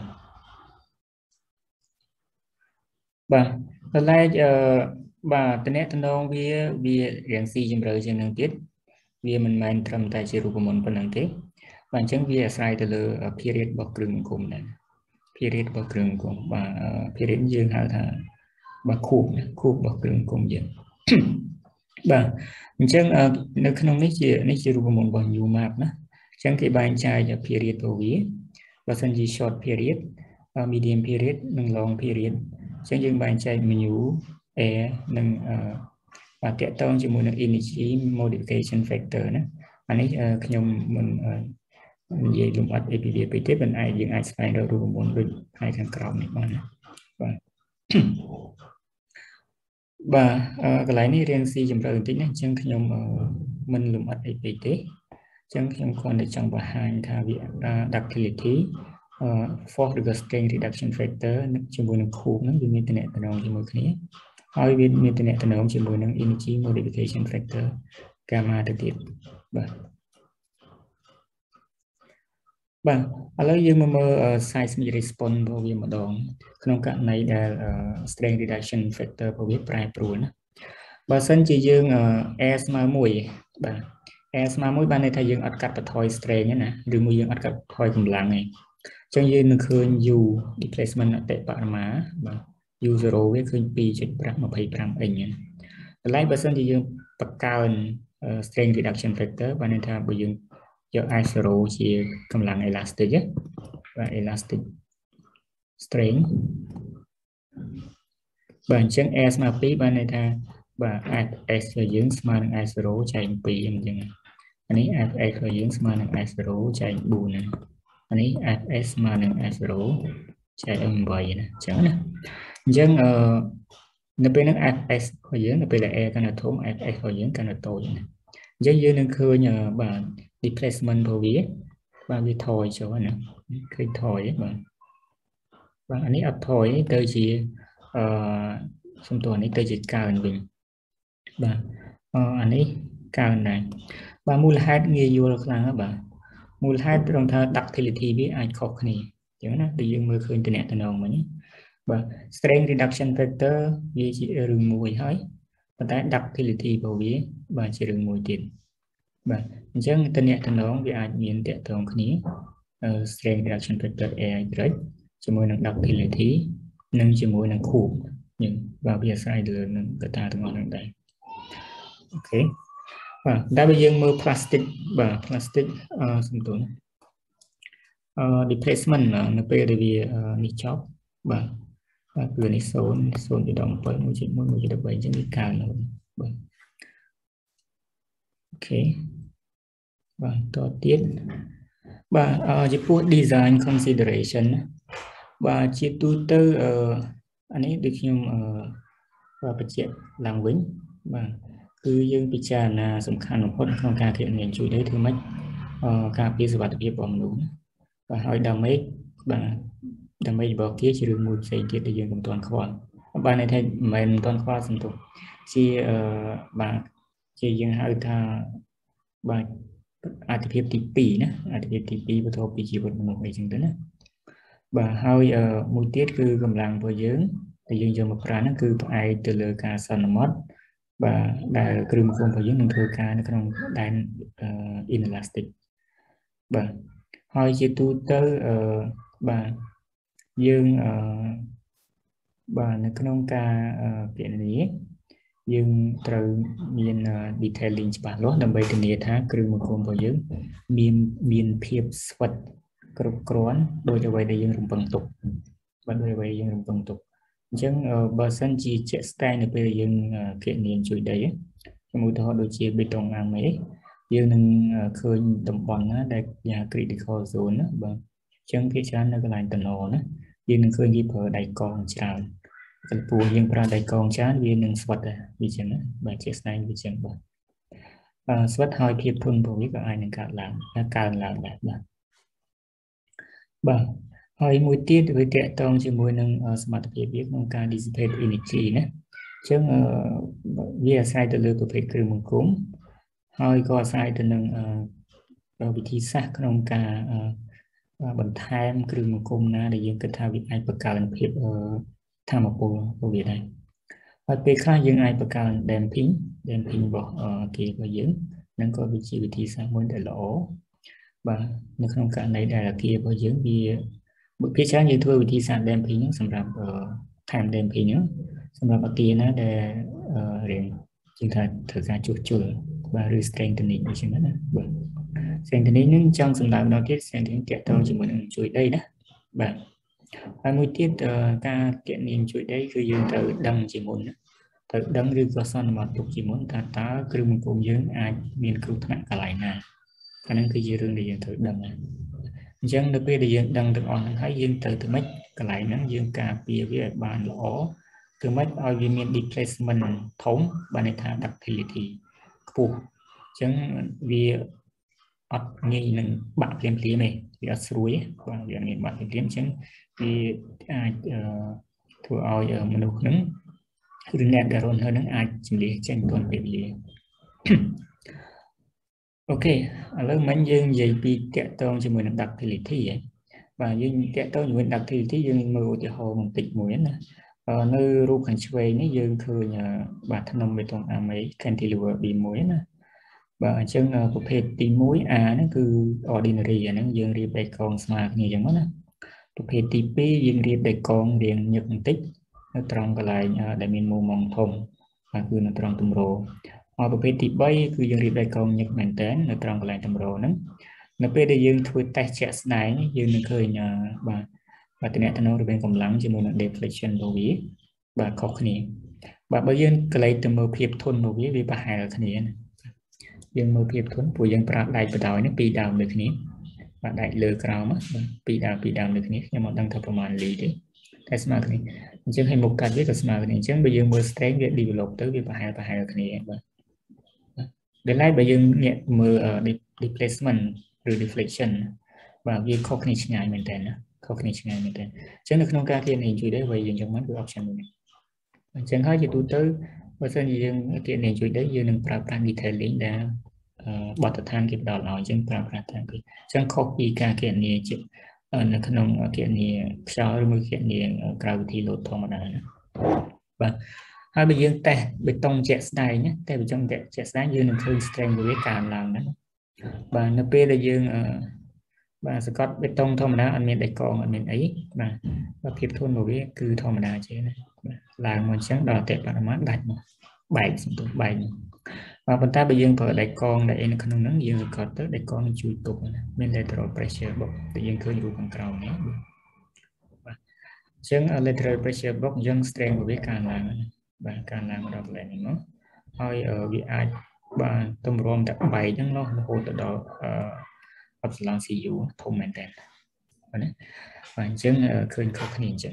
បាទដល់ឡែកបាទតំណែងតំណងវារាងស៊ីជម្រៅជាងនឹងទៀតវាមិនមែនត្រឹមតែជារូបមន្តប៉ុណ្ណឹងទេបាទអញ្ចឹងវាអាស្រ័យទៅលើ period របស់គ្រឿងសង្គមដែរ period របស់គ្រឿងសង្គមបាទ period យើងហៅថាបាទខួបរបស់គ្រឿងសង្គមយើងបាទអញ្ចឹងនៅក្នុងនេះជារូបមន្តរបស់ new map ណាអញ្ចឹងគេបែងចែក period របស់វាបើសិនជា short period medium period និង long period អញ្ចឹងយើងបែងចែក mu air និងបាទតកតងជាមួយនឹង energy modification factor ណាអានេះខ្ញុំមិននិយាយលម្អិតពីវាពេកទេប៉ុន្តែយើងអាចស្វែងរករូបមន្តដូចផ្នែកខាងក្រោមនេះបានណាបាទបាទកន្លែងនេះរៀងស៊ីជម្រៅបន្តិចណាអញ្ចឹងខ្ញុំមិនលម្អិតអីពេកទេអញ្ចឹងខ្ញុំគ្រាន់តែចង់បង្ហាញថាវា ductility force ឬក៏ strain reduction factor ជាមួយនឹងខូបហ្នឹងវាមានតំណែងជាមួយគ្នាហើយវាមានតំណែងជាមួយនឹង energy modification factor gamma ទៅទៀតបាទឥឡូវយើងមកមើល seismic response របស់វាម្ដងក្នុងករណីដែល strain reduction factor របស់វាប្រែប្រួលណាបើសិនជាយើង air ស្មើ1បាទ air ស្មើ1បានន័យថាយើងអត់កាត់បន្ថយ strain ទេណាឬមួយយើងអត់កាត់បន្ថយកម្លាំងទេអញ្ចឹងយើងនឹងឃើញ U displacement អតិបរមាបាទ U0 វាឃើញ 2.25 អិញតម្លៃបើសិនជាយើងបង្កើន strain reduction factor បានន័យថាបើយើងយក I0 ជាកម្លាំង elastic បាទ elastic strain បាទអញ្ចឹង S ស្មើ2បានន័យថាបាទ Fs របស់យើងស្មើនឹង I0 ចែក2អញ្ចឹងអានេះ Fs របស់យើងស្មើនឹង I0 ចែក4ណាអានេះ Fs ស្មើនឹង I0 ចែក8ណាអញ្ចឹងណាអញ្ចឹងនៅពេលហ្នឹង Fs របស់យើងនៅពេលដែល air កាន់តែធំ Fs របស់យើងកាន់តែតូចណាអញ្ចឹងយើងនឹងឃើញបាទ displacement របស់វាបាទវាថយចុះណាឃើញថយបាទអានេះអត់ថយទៅជាសំទោសនេះទៅជាកើនវិញបាទអានេះកើនដែរបាទមូលហេតុងាយយល់ខ្លាំងណាស់បាទមូលហេតុត្រង់ថា ductility វាអាចខុសគ្នាអញ្ចឹងណាដូចយើងមើលឃើញតំណែងមិញបាទ strain reduction factor វាជារឿងមួយហើយប៉ុន្តែ ductility របស់វាបាទជារឿងមួយទៀតបាទអញ្ចឹងតំណែងវាអាចមានតកតងគ្នា strain reduction factor air ជាមួយនឹង ductility និងជាមួយនឹងខួបយើងបាទវាអាស្រ័យលើនឹងកត្តាទាំងអស់ហ្នឹងដែរអូខេបាទតែបើយើងមើល plastic បាទ plastic សំទោសdisplacement នៅពេលដែលវានេះចប់បាទគឺនេះ0.7 1.1 1.13អញ្ចឹងវាកើនបាទអូខេបាទតទៀតបាទចំពោះ design consideration បាទជាទូទៅអានេះដូចខ្ញុំបញ្ជាក់ឡើងវិញបាទគឺយើងពិចារណាសំខាន់បំផុតក្នុងការគណនាជួយដីធ្វើម៉េចការពារសុវត្ថិភាពរបស់មនុស្សបាទហើយដើម្បីរបស់គេជារឿងមួយផ្សេងទៀតដែលយើងមិនទាន់ខ្វល់បាទន័យថាមិនទាន់ខ្វល់សន្ទុះជាបាទជាយើងហៅថាបាទអត្ថិភាពទី2ណាអត្ថិភាពទី2បន្ទាប់ពីជីវិតមនុស្សអីចឹងទៅណាបាទហើយមួយទៀតគឺកម្លាំងរបស់យើងដែលយើងយកមកប្រើហ្នឹងគឺផ្អែកទៅលើការសន្មត់បាទដែលគ្រឿងផ្សំរបស់យើងនឹងធ្វើការនៅក្នុងដែន inelastic បាទហើយជាទូទៅបាទយើងបាទនៅក្នុងការគណនាយើងត្រូវមាន detailing ច្បាស់លាស់ដើម្បីធានាថាគ្រឿងបង្គុំរបស់យើងមានភាពស្វិតគ្រប់គ្រាន់ដោយអ្វីដែលយើងរំពឹងទុកបាទដោយអ្វីយើងរំពឹងទុកអញ្ចឹងបើសិនជាជាក់ស្ដែងនៅពេលយើងគណនាជួយដីខ្ញុំឧទាហរណ៍ដូចជាបេតុងអាមេយើងនឹងឃើញតំបន់ណាដែលជា critical zone ណាបាទ chân phía trên nó cái lại tận hồ nữa viên đừng khơi ghi phở đại con chào cần phù nhưng pra đại con chán viên đừng swat vì chân đó bài chết này vì chân bài swat hơi thiệp thun với cả ai đừng cả làm lại bà hơi mùi tiết với tệ tông chỉ mùi nâng smart phía biết nâng ca dissipate energy nè chứ vì sai từ lưu của phải kêu một cúm hơi có sai từ nâng vị trí sắc nâng caបន្ថែមគ្រឿងមង្គមណាដែលយើងគិតថាវាអាចបង្កើនភាពធម្មពលរបស់វាដែរហើយពេលខ្លះយើងអាចបង្កើន damping របស់គេរបស់យើងនឹងក៏វាជាវិធីសាស្ត្រមួយដែលល្អបាទនៅក្នុងករណីដែលអាគាររបស់យើងវាភាគច្រើនយើងធ្វើវិធីសាស្ត្រ damping ហ្នឹងសម្រាប់ time damping ហ្នឹងសម្រាប់អាគារណាដែលរៀងជាងថាធ្វើការជួសជុលបាទឬ strengthening អញ្ចឹងណាបាទstrengthening នឹងចង់សម្ដៅដល់ទៀត strengthening តាក់ទងជាមួយនឹងជួយដីណាបាទហើយមួយទៀតការគណនាជួយដីគឺយើងត្រូវដឹងជាមុនត្រូវដឹងឬក៏សន្មតទុកជាមុនថាតើគ្រឿងមង្គមយើងអាចមានគ្រោះថ្នាក់កន្លែងណាអាហ្នឹងគឺជារឿងដែលយើងត្រូវដឹងណាអញ្ចឹងនៅពេលដែលយើងដឹងទាំងអស់ហ្នឹងហើយយើងត្រូវទៅម៉េចកន្លែងហ្នឹងយើងការពារវាឲ្យបានល្អគឺម៉េចឲ្យវាមាន displacement ធំបានន័យថា ductility ខ្ពស់អញ្ចឹងវាអត់ងាយនឹងបាក់ភ្លាមៗទេវាអត់ស្រួយបាទវាងាយបាក់ភ្លាមៗអញ្ចឹងវាអាចធ្វើឲ្យមនុស្សហ្នឹងឬអ្នកដែលរស់នៅហ្នឹងអាចជំនះចេញទាន់ពេលវេលាអូខេឥឡូវមិញយើងនិយាយពីតាក់ទងជាមួយនឹង ductility បាទយើងតាក់ទងជាមួយ ductility យើងមើលឧទាហរណ៍បន្តិចមួយណានៅរូបខាងឆ្វេងនេះយើងឃើញបាទធ្នំបេតុងអាមេ cantilever B1 ណាបាទអញ្ចឹងប្រភេទទី1 A ហ្នឹងគឺ ordinary អាហ្នឹងយើងរៀបដៃកងស្មើគ្នាអញ្ចឹងណាប្រភេទទី2យើងរៀបដៃកងរាងញឹកបន្តិចនៅត្រង់កន្លែងដែលមានមុំម៉ងធំបាទគឺនៅត្រង់ទម្រហើយប្រភេទទី3គឺយើងរៀបដៃកងញឹកមែនតើនៅត្រង់កន្លែងទម្រហ្នឹងនៅពេលដែលយើងធ្វើតេស្តជាក់ស្ដែងយើងនឹងឃើញបាទតំណែងរវាងកម្លាំងជាមួយនឹង deflection របស់វាបាទខុសគ្នាបាទបើយើងកលេចទៅមើលភាពធន់របស់វាប្រហែលគ្នាណាយើងមើលភាពធន់ព្រោះយើងប្រើដៃបដោយនេះពីរដើមដូចគ្នាបាទដៃលើក្រោមពីរដើមដូចគ្នាខ្ញុំមិនដឹងថាប្រមាណលីទេតែស្មើគ្នាអញ្ចឹងឲ្យមុខកាត់វាក៏ស្មើគ្នាអញ្ចឹងបើយើងមើល strength វា develop ទៅវាប្រហែលគ្នាបាទដែលឡែកបើយើងងាកមើល displacement ឬ deflection បាទវាខុសគ្នាឆ្ងាយមែនតើណាខុសគ្នាឆ្ងាយមែនតើអញ្ចឹងនៅក្នុងការគណនាជួយដែរបើយើងចង់បានគឺ option មួយនេះអញ្ចឹងហើយជាទូទៅបើសិនជាយើងគណនាជួយដែរយើងនឹងប្រើប្រាស់ detailing ដែលបទដ្ឋានគេផ្ដល់ឲ្យអញ្ចឹងប្រើប្រាស់តាមគេអញ្ចឹងខុសពីការគណនាជានៅក្នុងគណនាខ្យល់ឬមួយគណនាក្រៅវិធីលោតធម្មតាណាបាទហើយបើយើងតេស្តបេតុងជាក់ស្ដែងណាតែបេតុងជាក់ស្ដែងយើងនឹងឃើញ strength វាកើនឡើងណាបាទនៅពេលដែលយើងបាទសកត់បេតុងធម្មតាអត់មានដៃកងអត់មានអីបាទភាពធន់របស់វាគឺធម្មតាជាណាបាទឡើងមកអញ្ចឹងដល់អតិបរមាដាច់មកបែកសំទុះបែកបាទប៉ុន្តែបើយើងប្រើដៃកងដែលនៅក្នុងហ្នឹងយើងសកត់ទៅដៃកងនឹងជួយទប់ណាមាន lateral pressure box ដែលយើងឃើញរូបខាងក្រោមនេះបាទអញ្ចឹង lateral pressure box អញ្ចឹង strength របស់វាកើនឡើងបាទកើនឡើងដល់កន្លែងនេះមកហើយវាអាចបាទទម្រាំតែបែកហ្នឹងរហូតដល់epsilon cu ធំមែនតើបាទណាបាទអញ្ចឹងឃើញខុសគ្នាអញ្ចឹង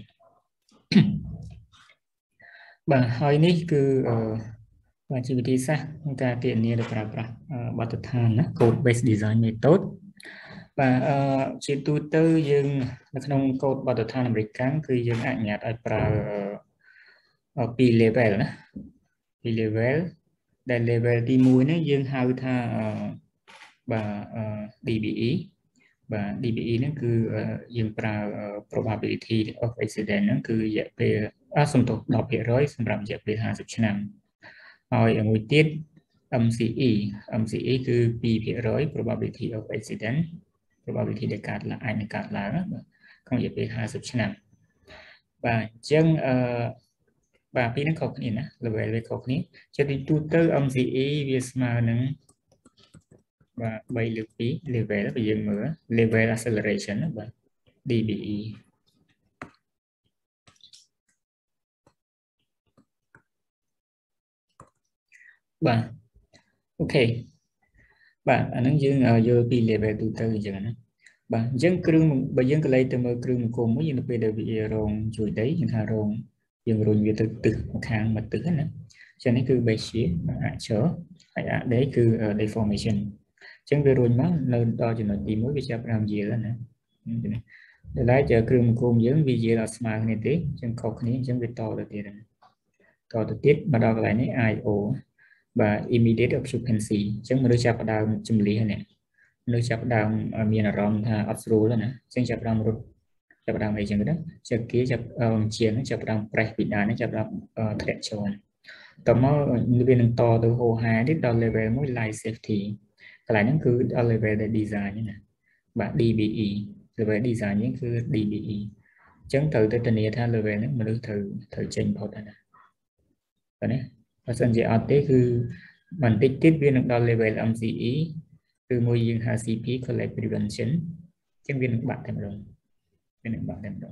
បាទហើយនេះគឺបាទជាវិធីសាស្ត្រក្នុងការគណនាដោយប្រើប្រាស់បទដ្ឋានណា code based design method បាទជាទូទៅយើងនៅក្នុង code បទដ្ឋានអាមេរិកគឺយើងអនុញ្ញាតឲ្យប្រើ2 level ណា2 level ដែល level ទី1នេះយើងហៅថាបាទ DBE បាទ DBE ហ្នឹងគឺយើងប្រើ probability of accident ហ្នឹងគឺរយៈពេលសំទោស 10% សម្រាប់រយៈពេល50ឆ្នាំហើយមួយទៀត MCE គឺ2% probability of accident probability ដែលកើតឡើងអាចនឹងកើតឡើងក្នុងរយៈពេល50ឆ្នាំបាទអញ្ចឹងបាទពីរហ្នឹងខុសគ្នាណា level វាខុសគ្នាជាទូទៅ MCE វាស្មើនឹងបាទ3លើក2 level បើយើងមើល level acceleration បាទ DBE បាទអូខេបាទអាហ្នឹងយើងយកពី level ទូទៅអញ្ចឹងណា bà dân kêu bà dân cái lấy từ mơ kêu một cùng mới như là bây giờ bị rong chuối đấy chúng ta rong dân rồi như từ từ một hàng mà từ hết nè cho nên cứ bày xía ạ chớ ạ đấy cứ deformation chẳng về rồi má nơi đó cho nó tìm mới cái chấp làm gì đó nè để lấy chờ kêu một cùng dân vì gì là smart này thế chẳng có cái này chẳng về to được tiền to được tiết mà đo lại này IO và immediate occupancy chẳng mà đôi chấp vào đào chùm lý này nơi chấp đào miền rộng tha absolute đó nè chẳng chấp đào một chấp đào mấy chừng đó chấp kia chấp chiến chấp đào press bị đá nó chấp đào threat chọn tầm nó như bên to từ hồ hai đến đào level mỗi life safety cái này nó cứ đào level để design như này bạn DBE level design những cứ DBE chẳng từ tới tình tha level nó mà được thử trình vào đây nè đấy và sân chế tếคือมันติดติดviên đào level MCE từ môi dương HCP collect prevention chẳng viên bạn thêm rồi viên bạn thêm rồi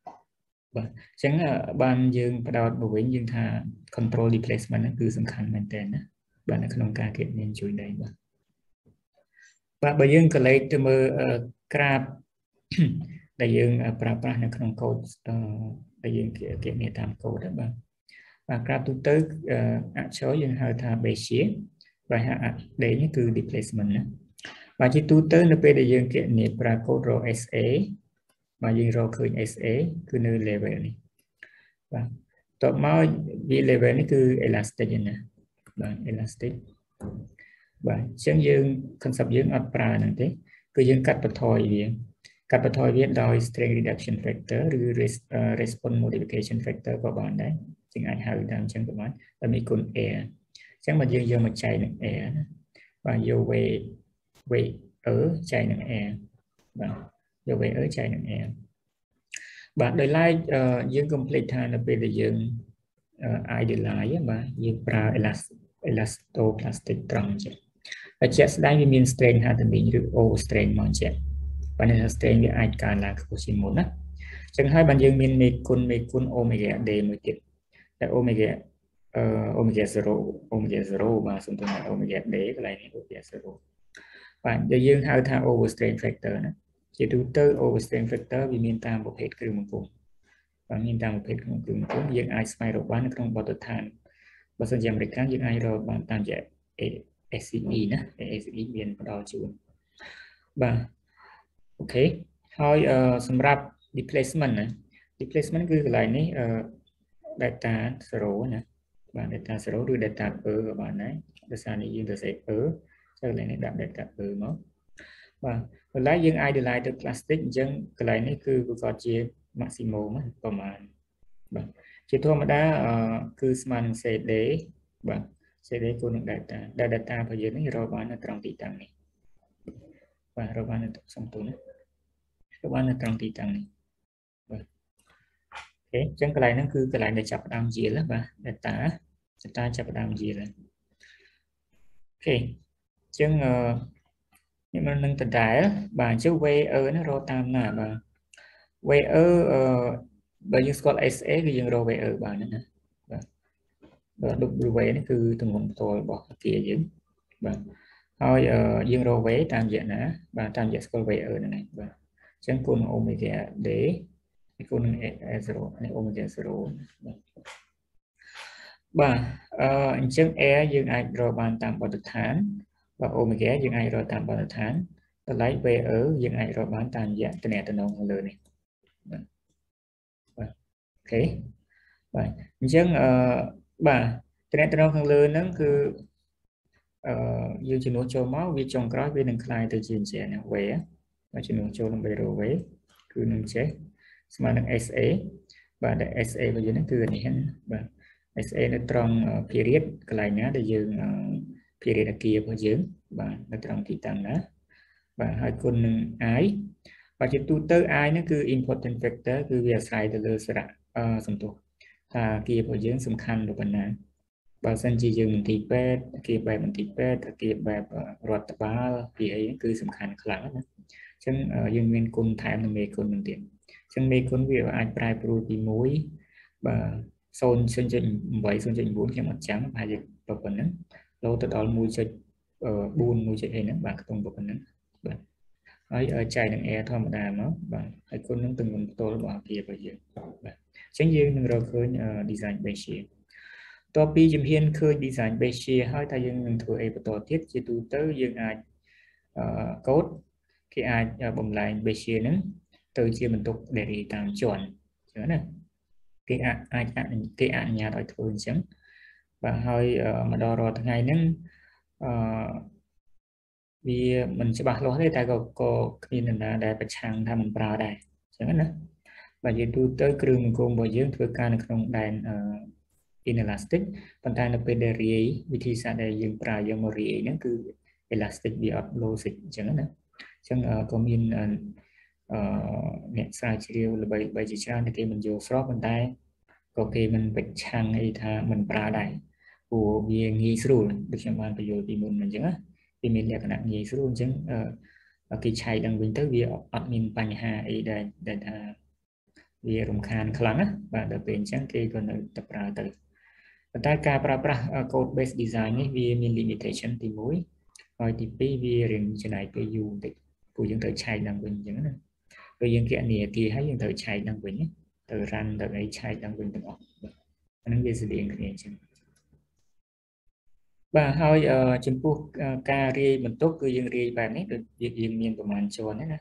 chẳng ban dương bắt đầu bởi vì dương tha control displacement cứสำคัญមែនតើណាបាទនៅក្នុងការគិតមានជួយដែរបាទបើយើងក៏លេខទៅមើលក្រាបដែលយើងប្រើប្រាស់នៅក្នុងកូដដែលយើងគណនាតាមកូដបាទក្រាបទូទៅអក្សរយើងហៅថា Bayesian បាទហៅដេនេះគឺ displacement ណាបាទជាទូទៅនៅពេលដែលយើងគណនាប្រើកូដ raw SA បាទយើងរកឃើញ SA គឺនៅ level នេះបាទតបមកវា level នេះគឺ elastic ណាបាទ elastic បាទអញ្ចឹងយើង concept យើងអត់ប្រើហ្នឹងទេគឺយើងកាត់បន្ថយវាដោយ strength reduction factor ឬ response modification factor ក៏បានដែរជាងអាចហៅតាមអញ្ចឹងក៏បានតែមានគុណ air អញ្ចឹងបើយើងយកមកចែកនឹង air ណាបាទយក weight ចែកនឹង air បាទយក weight ចែកនឹង air បាទដោយឡែកយើង complete ថានៅពេលដែលយើង idealize បាទយើងប្រើ elastoplastic ត្រង់ចឹងហើយជាក់ស្ដែងវាមាន strain hardening ឬ over strain មកចឹងបាទនេះ strain វាអាចកើនឡើងខ្ពស់ជាងមុនណាចឹងហើយបានយើងមានមេគុណ omega d មួយទៀតតែ omega 0 បាទសំដៅថា omega d កន្លែងនេះ omega 0បាទដែលយើងហៅថា over strain factor ណាជាទូទៅ over strain factor វាមានតាមប្រភេទគ្រឿងបង្គុំបាទមានតាមប្រភេទគ្រឿងបង្គុំយើងអាចស្វែងរកបាននៅក្នុងបទដ្ឋានបើសិនជាអាមេរិកយើងអាចរកបានតាមរយៈ ACE ណា ACE មានផ្ដល់ជូនបាទអូខេហើយសម្រាប់ displacement ណា displacement គឺកន្លែងនេះdata 0ណាបាទ data 0 ឬ data ក៏បានដែរដោយសារនេះយើងទៅសេចឹងកន្លែងនេះដាក់ data មកបាទកន្លែងយើង idealize ទៅ plastic អញ្ចឹងកន្លែងនេះគឺប្រកាសជា maximum ប្រមាណបាទជាធម្មតាគឺស្មើនឹង CD បាទ CD គូនឹង dataរបស់យើងនេះរកបាននៅត្រង់ទីតាំងនេះបាទរកបាននៅសំទោសណារកបាននៅត្រង់ទីតាំងនេះបាទអូខេអញ្ចឹងកន្លែងហ្នឹងគឺកន្លែងដែលចាប់ផ្ដើមយាលបាទ data ចាប់ផ្ដើមយាលអូខេអញ្ចឹងនេះมันនឹងដដែលបាទអញ្ចឹង wear ណារកតាមណាបាទ wear បើយើងស្គាល់ SA គឺយើងរក wear បានណាបាទ W នេះគឺទម្ងន់ផ្ទាល់របស់អាគារយើងបាទហើយយើងរក wear តាមរយៈណាបាទតាមរយៈស្គាល់ wear ហ្នឹងឯងបាទអញ្ចឹងគុណ omega d គុណនឹង 0 នេះ omega 0បាទអញ្ចឹង air យើងអាចរកបានតាមបទដ្ឋានបាទ omega យើងអាចរកតាមបទដ្ឋានតម្លៃ wear យើងអាចរកបានតាមរយៈតំណែងខាងលើនេះបាទអូខេបាទអញ្ចឹងបាទតំណែងខាងលើហ្នឹងគឺយើងជំនួសចូលមកវាចុងក្រោយវានឹងคล้ายទៅជាចេះណា wear បាទជំនួសចូលនឹង wear គឺនឹងចេះស្មើនឹង SA បាទ SA របស់យើងហ្នឹងគឺនេះបាទ SA នៅត្រង់ period កន្លែងណាដែលយើង period អាគាររបស់យើងបាទនៅត្រង់ទីតាំងណាបាទហើយគុណនឹង I បាទជាទូទៅ I ហ្នឹងគឺ important factor គឺវាអាស្រ័យទៅលើសារៈសំទោសថាអាគាររបស់យើងសំខាន់ទៅប៉ុណ្ណាបើសិនជាយើងមន្ទីរពេទ្យអាគារបែបមន្ទីរពេទ្យអាគារបែបរដ្ឋបាលពីអីគឺសំខាន់ខ្លាំងណាអញ្ចឹងយើងមានគុណថែមនឹងមេគុណនឹងទៀតអញ្ចឹងមេគុណវាអាចប្រែប្រួលពី1បាទ 0.8 0.9 ខ្ញុំអត់ចាំប្រហែលជាប៉ុណ្ណឹងលោទៅដល់ 1.4 1.អីហ្នឹងបាទខ្ទង់ប៉ុណ្ណឹងបាទហើយចែកនឹង air ធម្មតាមកបាទហើយគុណនឹងទម្ងន់ផ្ទាល់របស់អាគាររបស់យើងបាទអញ្ចឹងយើងនឹងរកឃើញ design base shear តទៅពីជំហានឃើញ design base shear ហើយថាយើងនឹងធ្វើអីបន្តទៀតជាទូទៅយើងអាចកូដគេអាចបំលែង base shear ហ្នឹងទៅជាបន្ទុក dairy តាមជាន់អញ្ចឹងណាគេអាចគេអនុញ្ញាតឲ្យធ្វើអញ្ចឹងបាទហើយមកដល់រាល់ថ្ងៃហ្នឹងវាមិនច្បាស់លាស់ទេតែក៏គ្មាននរណាដែលប្រឆាំងថាមិនប្រើដែរអញ្ចឹងណាបាទយើងទូទៅគ្រឿងបង្គំរបស់យើងធ្វើការនៅក្នុងដែនinelastic ប៉ុន្តែនៅពេលដែលរាយវិធីសាស្ត្រដែលយើងប្រើយកមករាយហ្នឹងគឺ elastic វាអត់ logic អញ្ចឹងណាអញ្ចឹងក៏មានអ្នកស្រាវជ្រាវល្បីៗជាច្រើនដែលគេមិនយល់ស្របប៉ុន្តែក៏គេមិនប្រឆាំងអីថាមិនប្រើដែរព្រោះវាងាយស្រួលដូចខ្ញុំបានបញ្យល់ពីមុនអញ្ចឹងណាវាមានលក្ខណៈងាយស្រួលអញ្ចឹងគេឆែកឡើងវិញទៅវាអត់មានបញ្ហាអីដែលថាវារំខានខ្លាំងណាបាទដល់ពេលអញ្ចឹងគេក៏នៅតែប្រើទៅប៉ុន្តែការប្រើប្រាស់ code based design នេះវាមាន limitation ទី1ហើយទី2វារៀងចំណាយពេលយូរបន្តិចព្រោះយើងត្រូវឆែកឡើងវិញអញ្ចឹងណាពេលយើងគណនាគាហើយយើងត្រូវឆែកឡើងវិញទៅ run ទៅអីឆែកឡើងវិញទាំងអស់អានឹងវាស្តៀងគ្នាអញ្ចឹងបាទហើយចំពោះការរាយបន្ទុកគឺយើងរាយបែបនេះដូចយើងមានប្រមាណជាន់ណា1 2 3 4 5 6 7 8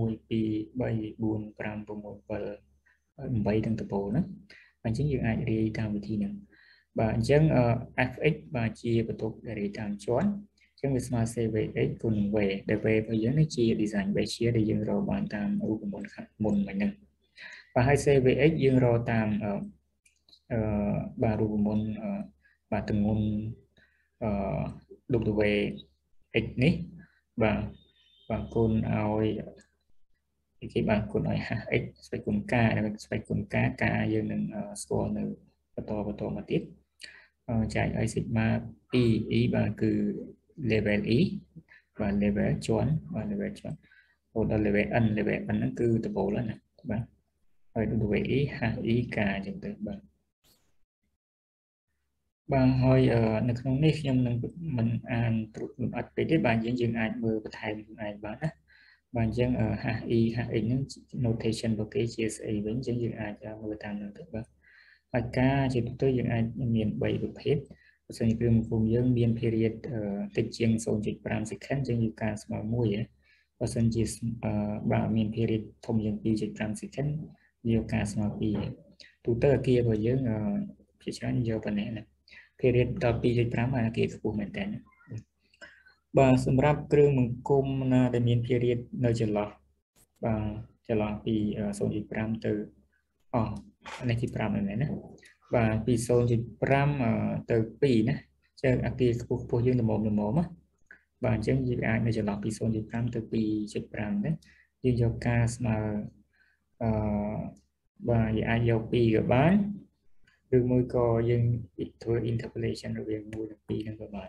ទាំងតបូលណាអញ្ចឹងយើងអាចរាយតាមវិធីហ្នឹងបាទអញ្ចឹង fx បាទជាបន្ទុកដែលរាយតាមជាន់អញ្ចឹងវាស្មើ cvx គុណ v ដែល v របស់យើងនេះជា design base shear ដែលយើងរកបានតាមរូបមន្តខាងមុនមិញហ្នឹងបាទហើយ cvx យើងរកតាមបាទរូបមន្តបាទទម្ងន់WX នេះបាទគុណឲ្យគេបានគុណឲ្យ hx ស្វ័យគុណ k ស្វ័យគុណ k យើងនឹងស្គាល់នៅបន្តមកទៀតចែកឲ្យ sigma e បាទគឺ level e បាទ level ជាន់បាទ level ជាន់ហូតដល់ level n ហ្នឹងគឺដបូលណាបាទហើយ WE HE k អញ្ចឹងទៅបាទហើយនៅក្នុងនេះខ្ញុំនឹងមិនអានត្រួតលម្អិតពេកទេបាទយើងអាចមើលបន្ថែមខ្លួនឯងបានណាបាទអញ្ចឹង HE HX ហ្នឹង notation របស់គេជាស្អីវិញអញ្ចឹងយើងអាចមើលតាមនោះទៅបាទហើយការជាទូទៅយើងអាចមាន3ប្រភេទបើសិនជាគ្រឿងបង្គំយើងមាន period តិចជាង 0.5 second អញ្ចឹងយើងការស្មើ1បើសិនជាបាទមាន period ធំជាង 2.5 second យកការស្មើ2ទូទៅអាគាររបស់យើងជាច្រើនយកប៉ុណ្ណេះណាperiod ដល់ 2.5 អាគារខ្ពស់មែនតើបាទសម្រាប់គ្រឿងបង្គំណាដែលមាន period នៅចន្លោះបាទចន្លោះពី 0.5 ទៅនេះទី5ហ្នឹងណាបាទពី 0.5 ទៅ2ណាចឹងអាគារខ្ពស់យើងល្មមបាទអញ្ចឹងយើងអាចនៅចន្លោះពី 0.5 ទៅ 2.5 ណាយើងយកការស្មើបាទយើងអាចយក2ក៏បានឬមួយក៏យើងធ្វើ interpolation រវាង1និង2ហ្នឹងក៏បាន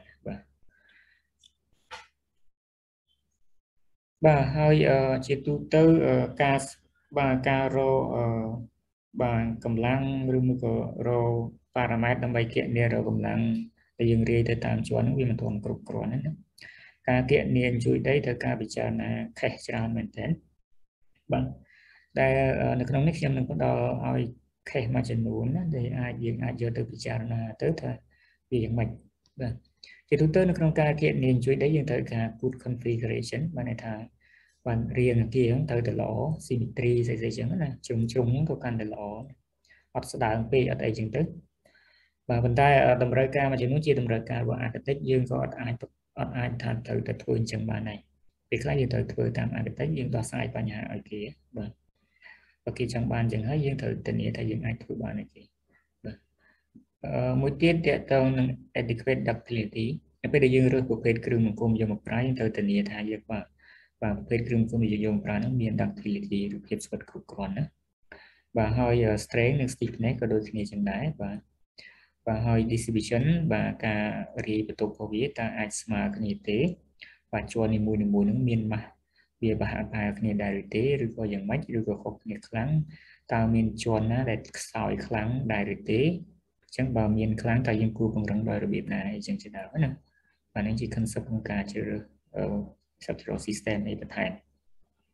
បាទហើយជាទូទៅការរកបាទកម្លាំងឬមួយក៏រក parameter ដើម្បីគណនារកកម្លាំងដែលយើងរាយទៅតាមជាន់ហ្នឹងវាមិនទាន់គ្រប់គ្រាន់ណាការគណនាជួយដីត្រូវការពិចារណា case ច្រើនមែនទែនបាទដែលនៅក្នុងនេះខ្ញុំនឹងផ្ដល់ឲ្យ case មួយចំនួនណាដែលយើងអាចយកទៅពិចារណាទៅថាវាយ៉ាងម៉េចបាទជាទូទៅនៅក្នុងការគណនាជួយដីយើងត្រូវការ good configuration បានន័យថាបានរៀនគេហ្នឹងត្រូវតែល្អ symmetry ស្អីចឹងណាជ្រុងហ្នឹងក៏កាន់តែល្អអត់ស្ដើងពេកអត់អីចឹងទៅបាទប៉ុន្តែតម្រូវការមួយចំនួនជាតម្រូវការរបស់ architect យើងក៏អត់អាចថាត្រូវតែធ្វើអញ្ចឹងបានដែរពេលខ្លះយើងត្រូវធ្វើតាម architect យើងដោះស្រាយបញ្ហាឲ្យគេបាទបើគេចង់បានអញ្ចឹងហើយយើងត្រូវធានាថាយើងអាចធ្វើបានឲ្យគេបាទមួយទៀតតើតើនឹង adequate ductility នៅពេលដែលយើងរើសប្រភេទគ្រឿងបង្គំយកមកប្រើយើងត្រូវធានាថាយើងបាទប្រភេទគ្រឿងបង្គំដែលយើងយកមកប្រើហ្នឹងមាន ductility ឬភាពស្វិតគ្រប់គ្រាន់ណាបាទហើយ strength និង stiffness ក៏ដូចគ្នាចឹងដែរបាទហើយ distribution បាទការរាយបន្ទុករបស់វាតើអាចស្មើគ្នាទេបាទជាន់នីមួយហ្នឹងមានម៉ាស់វាប្រហាក់ប្រហែលគ្នាដែរឬទេឬក៏យ៉ាងម៉េចឬក៏ខុសគ្នាខ្លាំងតើមានជាន់ណាដែលខ្សោយខ្លាំងដែរឬទេអញ្ចឹងបើមានខ្លាំងតើយើងគួរពង្រឹងដោយរបៀបណាអញ្ចឹងជាដើមណាបាទនេះជា concept ក្នុងការជ្រើសរើស structural system នេះបន្ថែម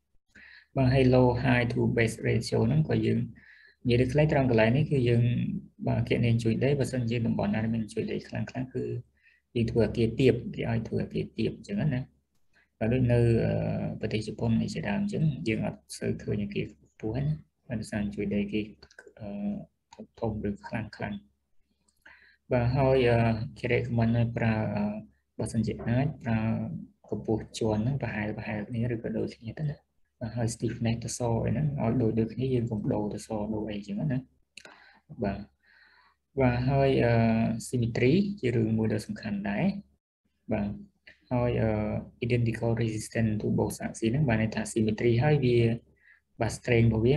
bằng hay low high to base ratio nó có dương như được lấy trong cái lại nàyคือdương và kiện nên chuỗi đấy và sân dương đồng bọn này mình chuỗi đấy kháng khángคือdương thừa kia tiệp thì ai thừa kia tiệp chẳng hạn nè và đôi nơiประเทศญี่ปุ่นnày sẽ làm chứng dương ở sự thừa những kia phù hết và sân chuỗi đấy kia thông được kháng kháng và hơi cái đấy mình nói pra và sân dịch nói pra cái buộc chuồn và hai này được cái đôi như thế này hơi stiffness to so nó ở đôi được cái dương cũng đồ to so đồ ấy chứ nữa và hơi symmetry chỉ đường mùi đồ song khăn đấy và hơi identical resistant to both axes nó và này là symmetry hơi vì và strain của biết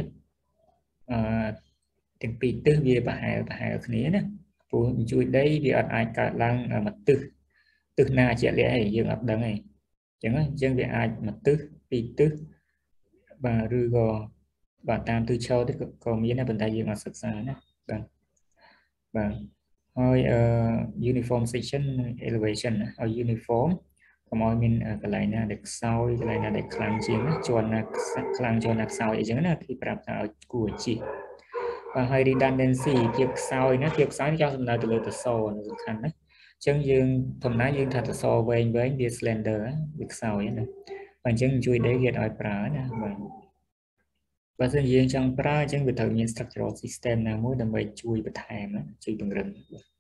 tiếng pi tư vì và hai ở cái này của chui đây vì ở ai cả lang mặt tư tư na chỉ lẽ dương ập đằng này chẳng dân về ai mặt tư pi tư và rư gò và tam tư châu thì còn miễn là vấn đề gì mà sực xa nữa và hơi uniform section elevation ở uniform còn mọi mình cái này là được sau cái này là được kháng chiến chọn là kháng cho là sau vậy chứ là khi bắt ở của chị và hơi redundancy tiếp sau nó cho chúng ta từ từ sau là rất khăn đấy chân dương thầm nói dương thật sau với anh bị slender việc sau vậy này và chân chui để hiện ở pra nè và dân dương trong pra chân bị tự nhiên structural system nào muốn đâm bay chui và thèm chui bằng rừng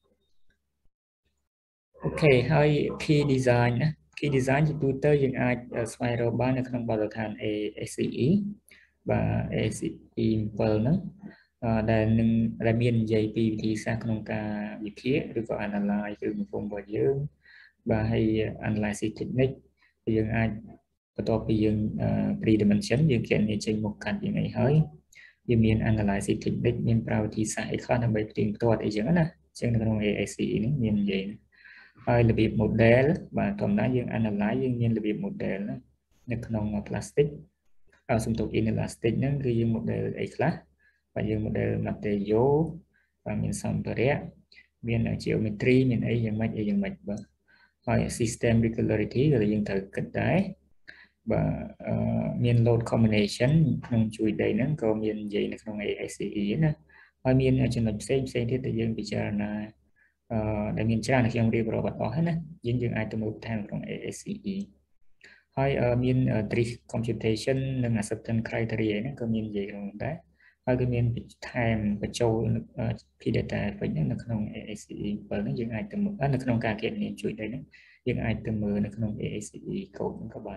ok hơi key design cho tôi tới những ai spiral ban ở trong bảo tàng ACE và ACE Impel nữaដែលនឹងដែលមាននិយាយពីវិធីសាស្ត្រក្នុងការវិភាគឬក៏ analyze គឺមុខរបស់យើងបាទហើយ analysis technique យើងអាចបន្ទាប់ពីយើង 3 dimension យើងគណនាចេញមុខកាត់យ៉ាងនេះហើយវាមាន analysis technique មានប្រើវិធីសាស្ត្រអីខ្លះដើម្បីផ្ទៀងផ្ទាត់អីចឹងណាអញ្ចឹងនៅក្នុង AACE នេះមាននិយាយហើយរបៀប model បាទធម្មតាយើង analyze យើងមានរបៀប model នៅក្នុង plastic សំទុក inelastic ហ្នឹងគឺយើង model អីខ្លះvà dương model material và miền sông miền geometry miền ấy dương mạch và system regularity rồi dương thử kịch đấy và miền load combination trong chuỗi đầy nó có miền gì nó không ai ACE nữa và miền ở trên lập xem thì tự dương bị chờ là để miền tra là khi ông đi vào bắt đó hết nè dương ai từ một thang trong ACE hay miền trick computation nâng acceptance criteria nó có miền gì trong đấyហើយគឺមានថែមបញ្ចូល P data វិញនៅក្នុង AACE 7ហ្នឹងយើងអាចទៅមើលនៅក្នុងការគណនាជួយđâyហ្នឹងយើងអាចទៅមើលនៅក្នុង AACE code ហ្នឹងក៏បាន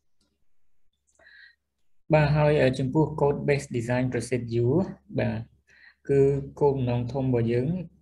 បាទហើយចំពោះ code based design procedure បាទគឺគោលបំណងធំរបស់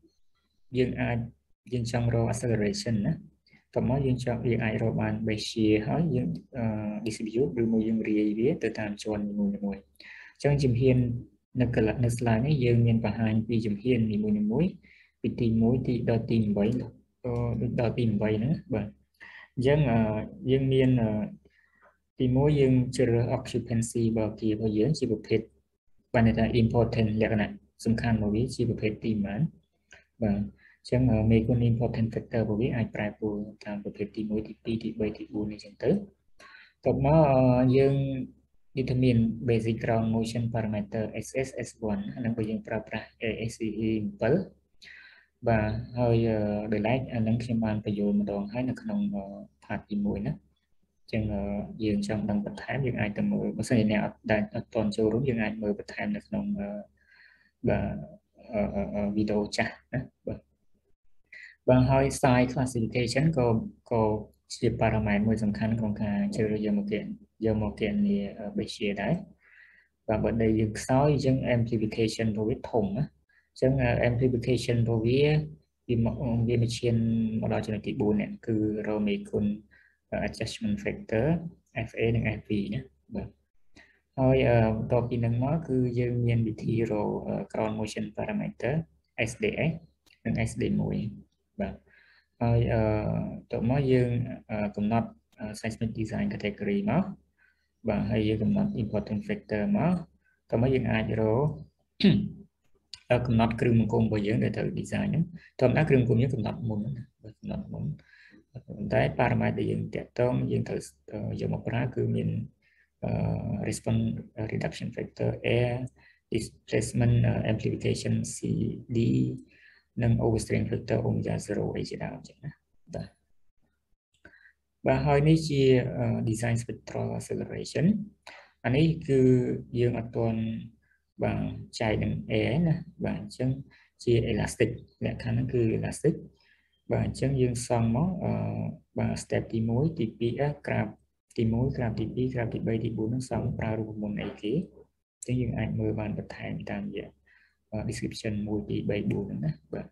យើងចង់រក acceleration ណាតោះមកយើងអាចរកបាន Bayesian ហើយយើង distribute ឬមួយយើងរាយវាទៅតាមជាន់នីមួយៗអញ្ចឹងជំហាននៅ slide នេះយើងមានបង្ហាញពីជំហាននីមួយៗពីទី1ដល់ទី8ដល់ទី8ហ្នឹងបាទអញ្ចឹងយើងមានទី1យើងជ្រើសរើស occupancy របស់យើងជាប្រភេទបានន័យថា important លក្ខណៈសំខាន់របស់វាជាប្រភេទទីប៉ុន្មានបាទអញ្ចឹងមេគុណ important factor របស់វាអាចប្រែប្រួលតាមប្រភេទទី1ទី2ទី3ទី4នេះអញ្ចឹងទៅតបមកយើង determine basic ground motion parameter SS S1 អានឹងបើយើងប្រើប្រាស់ AACE 7បាទហើយដោយឡែកអានឹងខ្ញុំបានបញ្យល់ម្ដងហើយនៅក្នុង part ទី1ណាចឹងយើងចង់ដឹងបន្ថែមយើងអាចទៅមើលបើសិនជាអ្នកអត់ទាន់ចូលរួមយើងអាចមើលបន្ថែមនៅក្នុងវីដេអូចាស់ណាបាទហើយ size classification ក៏ជា parameter មួយសំខាន់ក្នុងការជ្រើសរើសយកមកគណនា Bayesian ដែរបាទបើដែលយើងខ្សោយអញ្ចឹង amplification របស់វាធំណាអញ្ចឹង amplification របស់វាមានឈានមកដល់ចំណុចទី4នេះគឺរមេគុណ adjustment factor FA និង FB ណាបាទហើយបន្ទាប់ពីនឹងមកគឺយើងមានវិធីរក ground motion parameter SDS និង SD1 បាទហើយតមកយើងកំណត់ seismic design category មកបាទហើយយើងកំណត់ important factor មកតមកយើងអាចរកកំណត់គ្រឿងបង្គំរបស់យើងដែលត្រូវ design ហ្នឹងធម្មតាគ្រឿងបង្គំយើងកំណត់មុនតែ parameter ដែលយើងតាក់ទងយើងត្រូវយកមកប្រើគឺមាន response reduction factor air displacement amplification CD និង overstrain factor omega 0 អីជាដើមចឹងណាបាទហើយនេះជា design spectral acceleration អានេះគឺយើងអត់ទាន់បាទចែកនឹង air ណាបាទអញ្ចឹងជា elastic លក្ខខណ្ឌហ្នឹងគឺ elastic បាទអញ្ចឹងយើងសង់មកបាទ step ទី1ទី2ក្រាបទី1ក្រាបទី2ក្រាបទី3ទី4ហ្នឹងសង់ប្រើរូបមន្តអីគេអញ្ចឹងយើងអាចមើលបានបន្ថែមតាមរយៈ description 1 2 3 4ហ្នឹងណាបាទ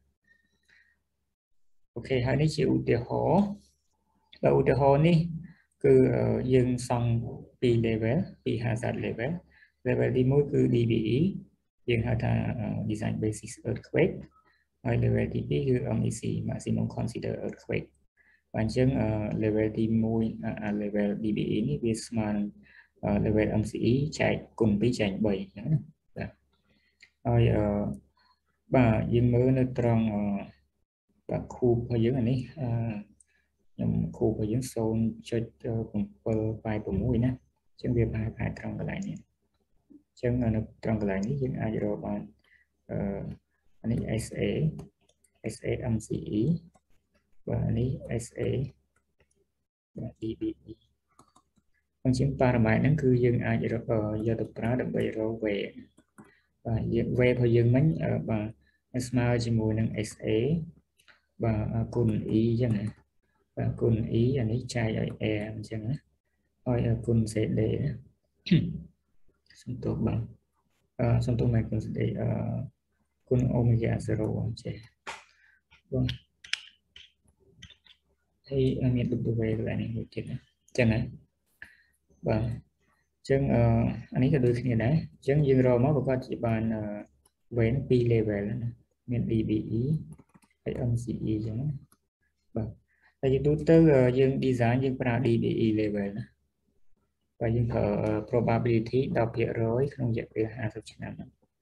អូខេហើយនេះជាឧទាហរណ៍បាទឧទាហរណ៍នេះគឺយើងសង់ពី level ពី hazard level ទី1គឺ DBE យើងហៅថា design basis earthquake ហើយ level ទី2គឺ MEC maximum consider earthquake បាទអញ្ចឹង level ទី1 level DBE នេះវាស្មើនឹង level MCE ចែកគុណ2ចែក3អញ្ចឹងណាបាទហើយបាទយើងមើលនៅត្រង់បាទខូបរបស់យើងអានេះខ្ញុំខូបរបស់យើង 0.786 ណាអញ្ចឹងវាប្រហែលត្រង់កន្លែងនេះអញ្ចឹងនៅត្រង់កន្លែងនេះយើងអាចរកបានអានេះ SA MCE បាទនេះ SA បាទ DBE អញ្ចឹងប៉ារ៉ាម៉ែត្រហ្នឹងគឺយើងអាចយកទៅប្រើដើម្បីរក wave បាទ wave របស់យើងមិញបាទស្មើជាមួយនឹង SA បាទគុណ E អញ្ចឹងណាបាទគុណ E អានេះចែកឲ្យ air អញ្ចឹងណាហើយគុណ CD ណាសំទោសបាទសំទោសមែនគុណ CD គុណ omega 0អញ្ចឹងបងហើយមានដូចទៅ wave កន្លែងនេះមួយទៀតណាអញ្ចឹងណាបាទអញ្ចឹងអានេះក៏ដូចគ្នាដែរអញ្ចឹងយើងរកមកប្រកាសជាបាន wave 2 level ណាមាន DBE ហើយ MCE អញ្ចឹងណាបាទហើយយើងទូទៅយើង design យើងប្រើ DBE level ណាបាទយើងប្រើ probability 10% ក្នុងរយៈពេល50ឆ្នាំ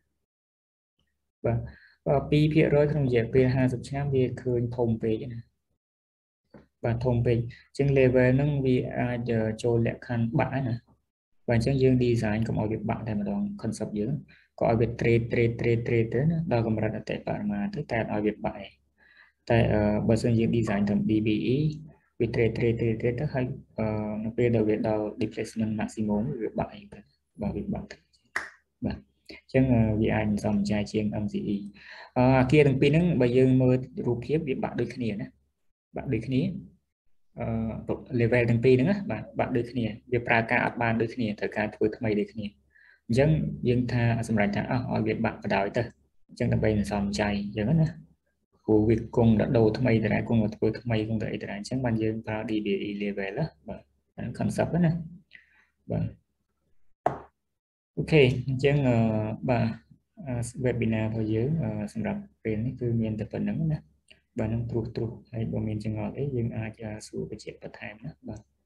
បាទ2% ក្នុងរយៈពេល50ឆ្នាំវាឃើញធំពេកណាបាទធំពេកអញ្ចឹង level ហ្នឹងវាអាចចូលលក្ខខណ្ឌបាក់ណាបាទអញ្ចឹងយើង design កុំឲ្យវាបាក់តែម្ដង concept យើងក៏ឲ្យវា trade ទៅណាដល់កម្រិតអតិបរមាទៅតែឲ្យវាបាក់ឯងតែបើសិនយើង design តាម DBE វា trade ទៅហើយនៅពេលដែលវាដល់ displacement maximum វាបាក់ឯងទៅបាទវាបាក់ទៅបាទអញ្ចឹងវាអាចសំចាយជាង MCE អាគារទាំងពីរហ្នឹងបើយើងមើលរូបភាពវាបាក់ដូចគ្នាណាបាក់ដូចគ្នាlevel ទាំងពីរហ្នឹងណាបាទបាក់ដូចគ្នាវាប្រើការអត់បានដូចគ្នាត្រូវការធ្វើថ្មីដូចគ្នាអញ្ចឹងយើងថាសម្រាប់ថាឲ្យវាបាក់បដ ாய் ទៅអញ្ចឹងដើម្បីសំចាយអញ្ចឹងណាព្រោះវាគង់ដល់ដូរថ្មីទៅដែរគង់ទៅធ្វើថ្មីគង់ទៅអីទៅដែរអញ្ចឹងបានយើងប្រើ DBE level ណាបាទអា concept ណាបាទអូខេអញ្ចឹងបាទ webinar របស់យើងសម្រាប់ពេលនេះគឺមានតែប៉ុណ្្នឹងណាបាទនឹងត្រួសហើយបើមានចង្អល់អីយើងអាចសួរបញ្ជាក់បន្ថែមណាបាទ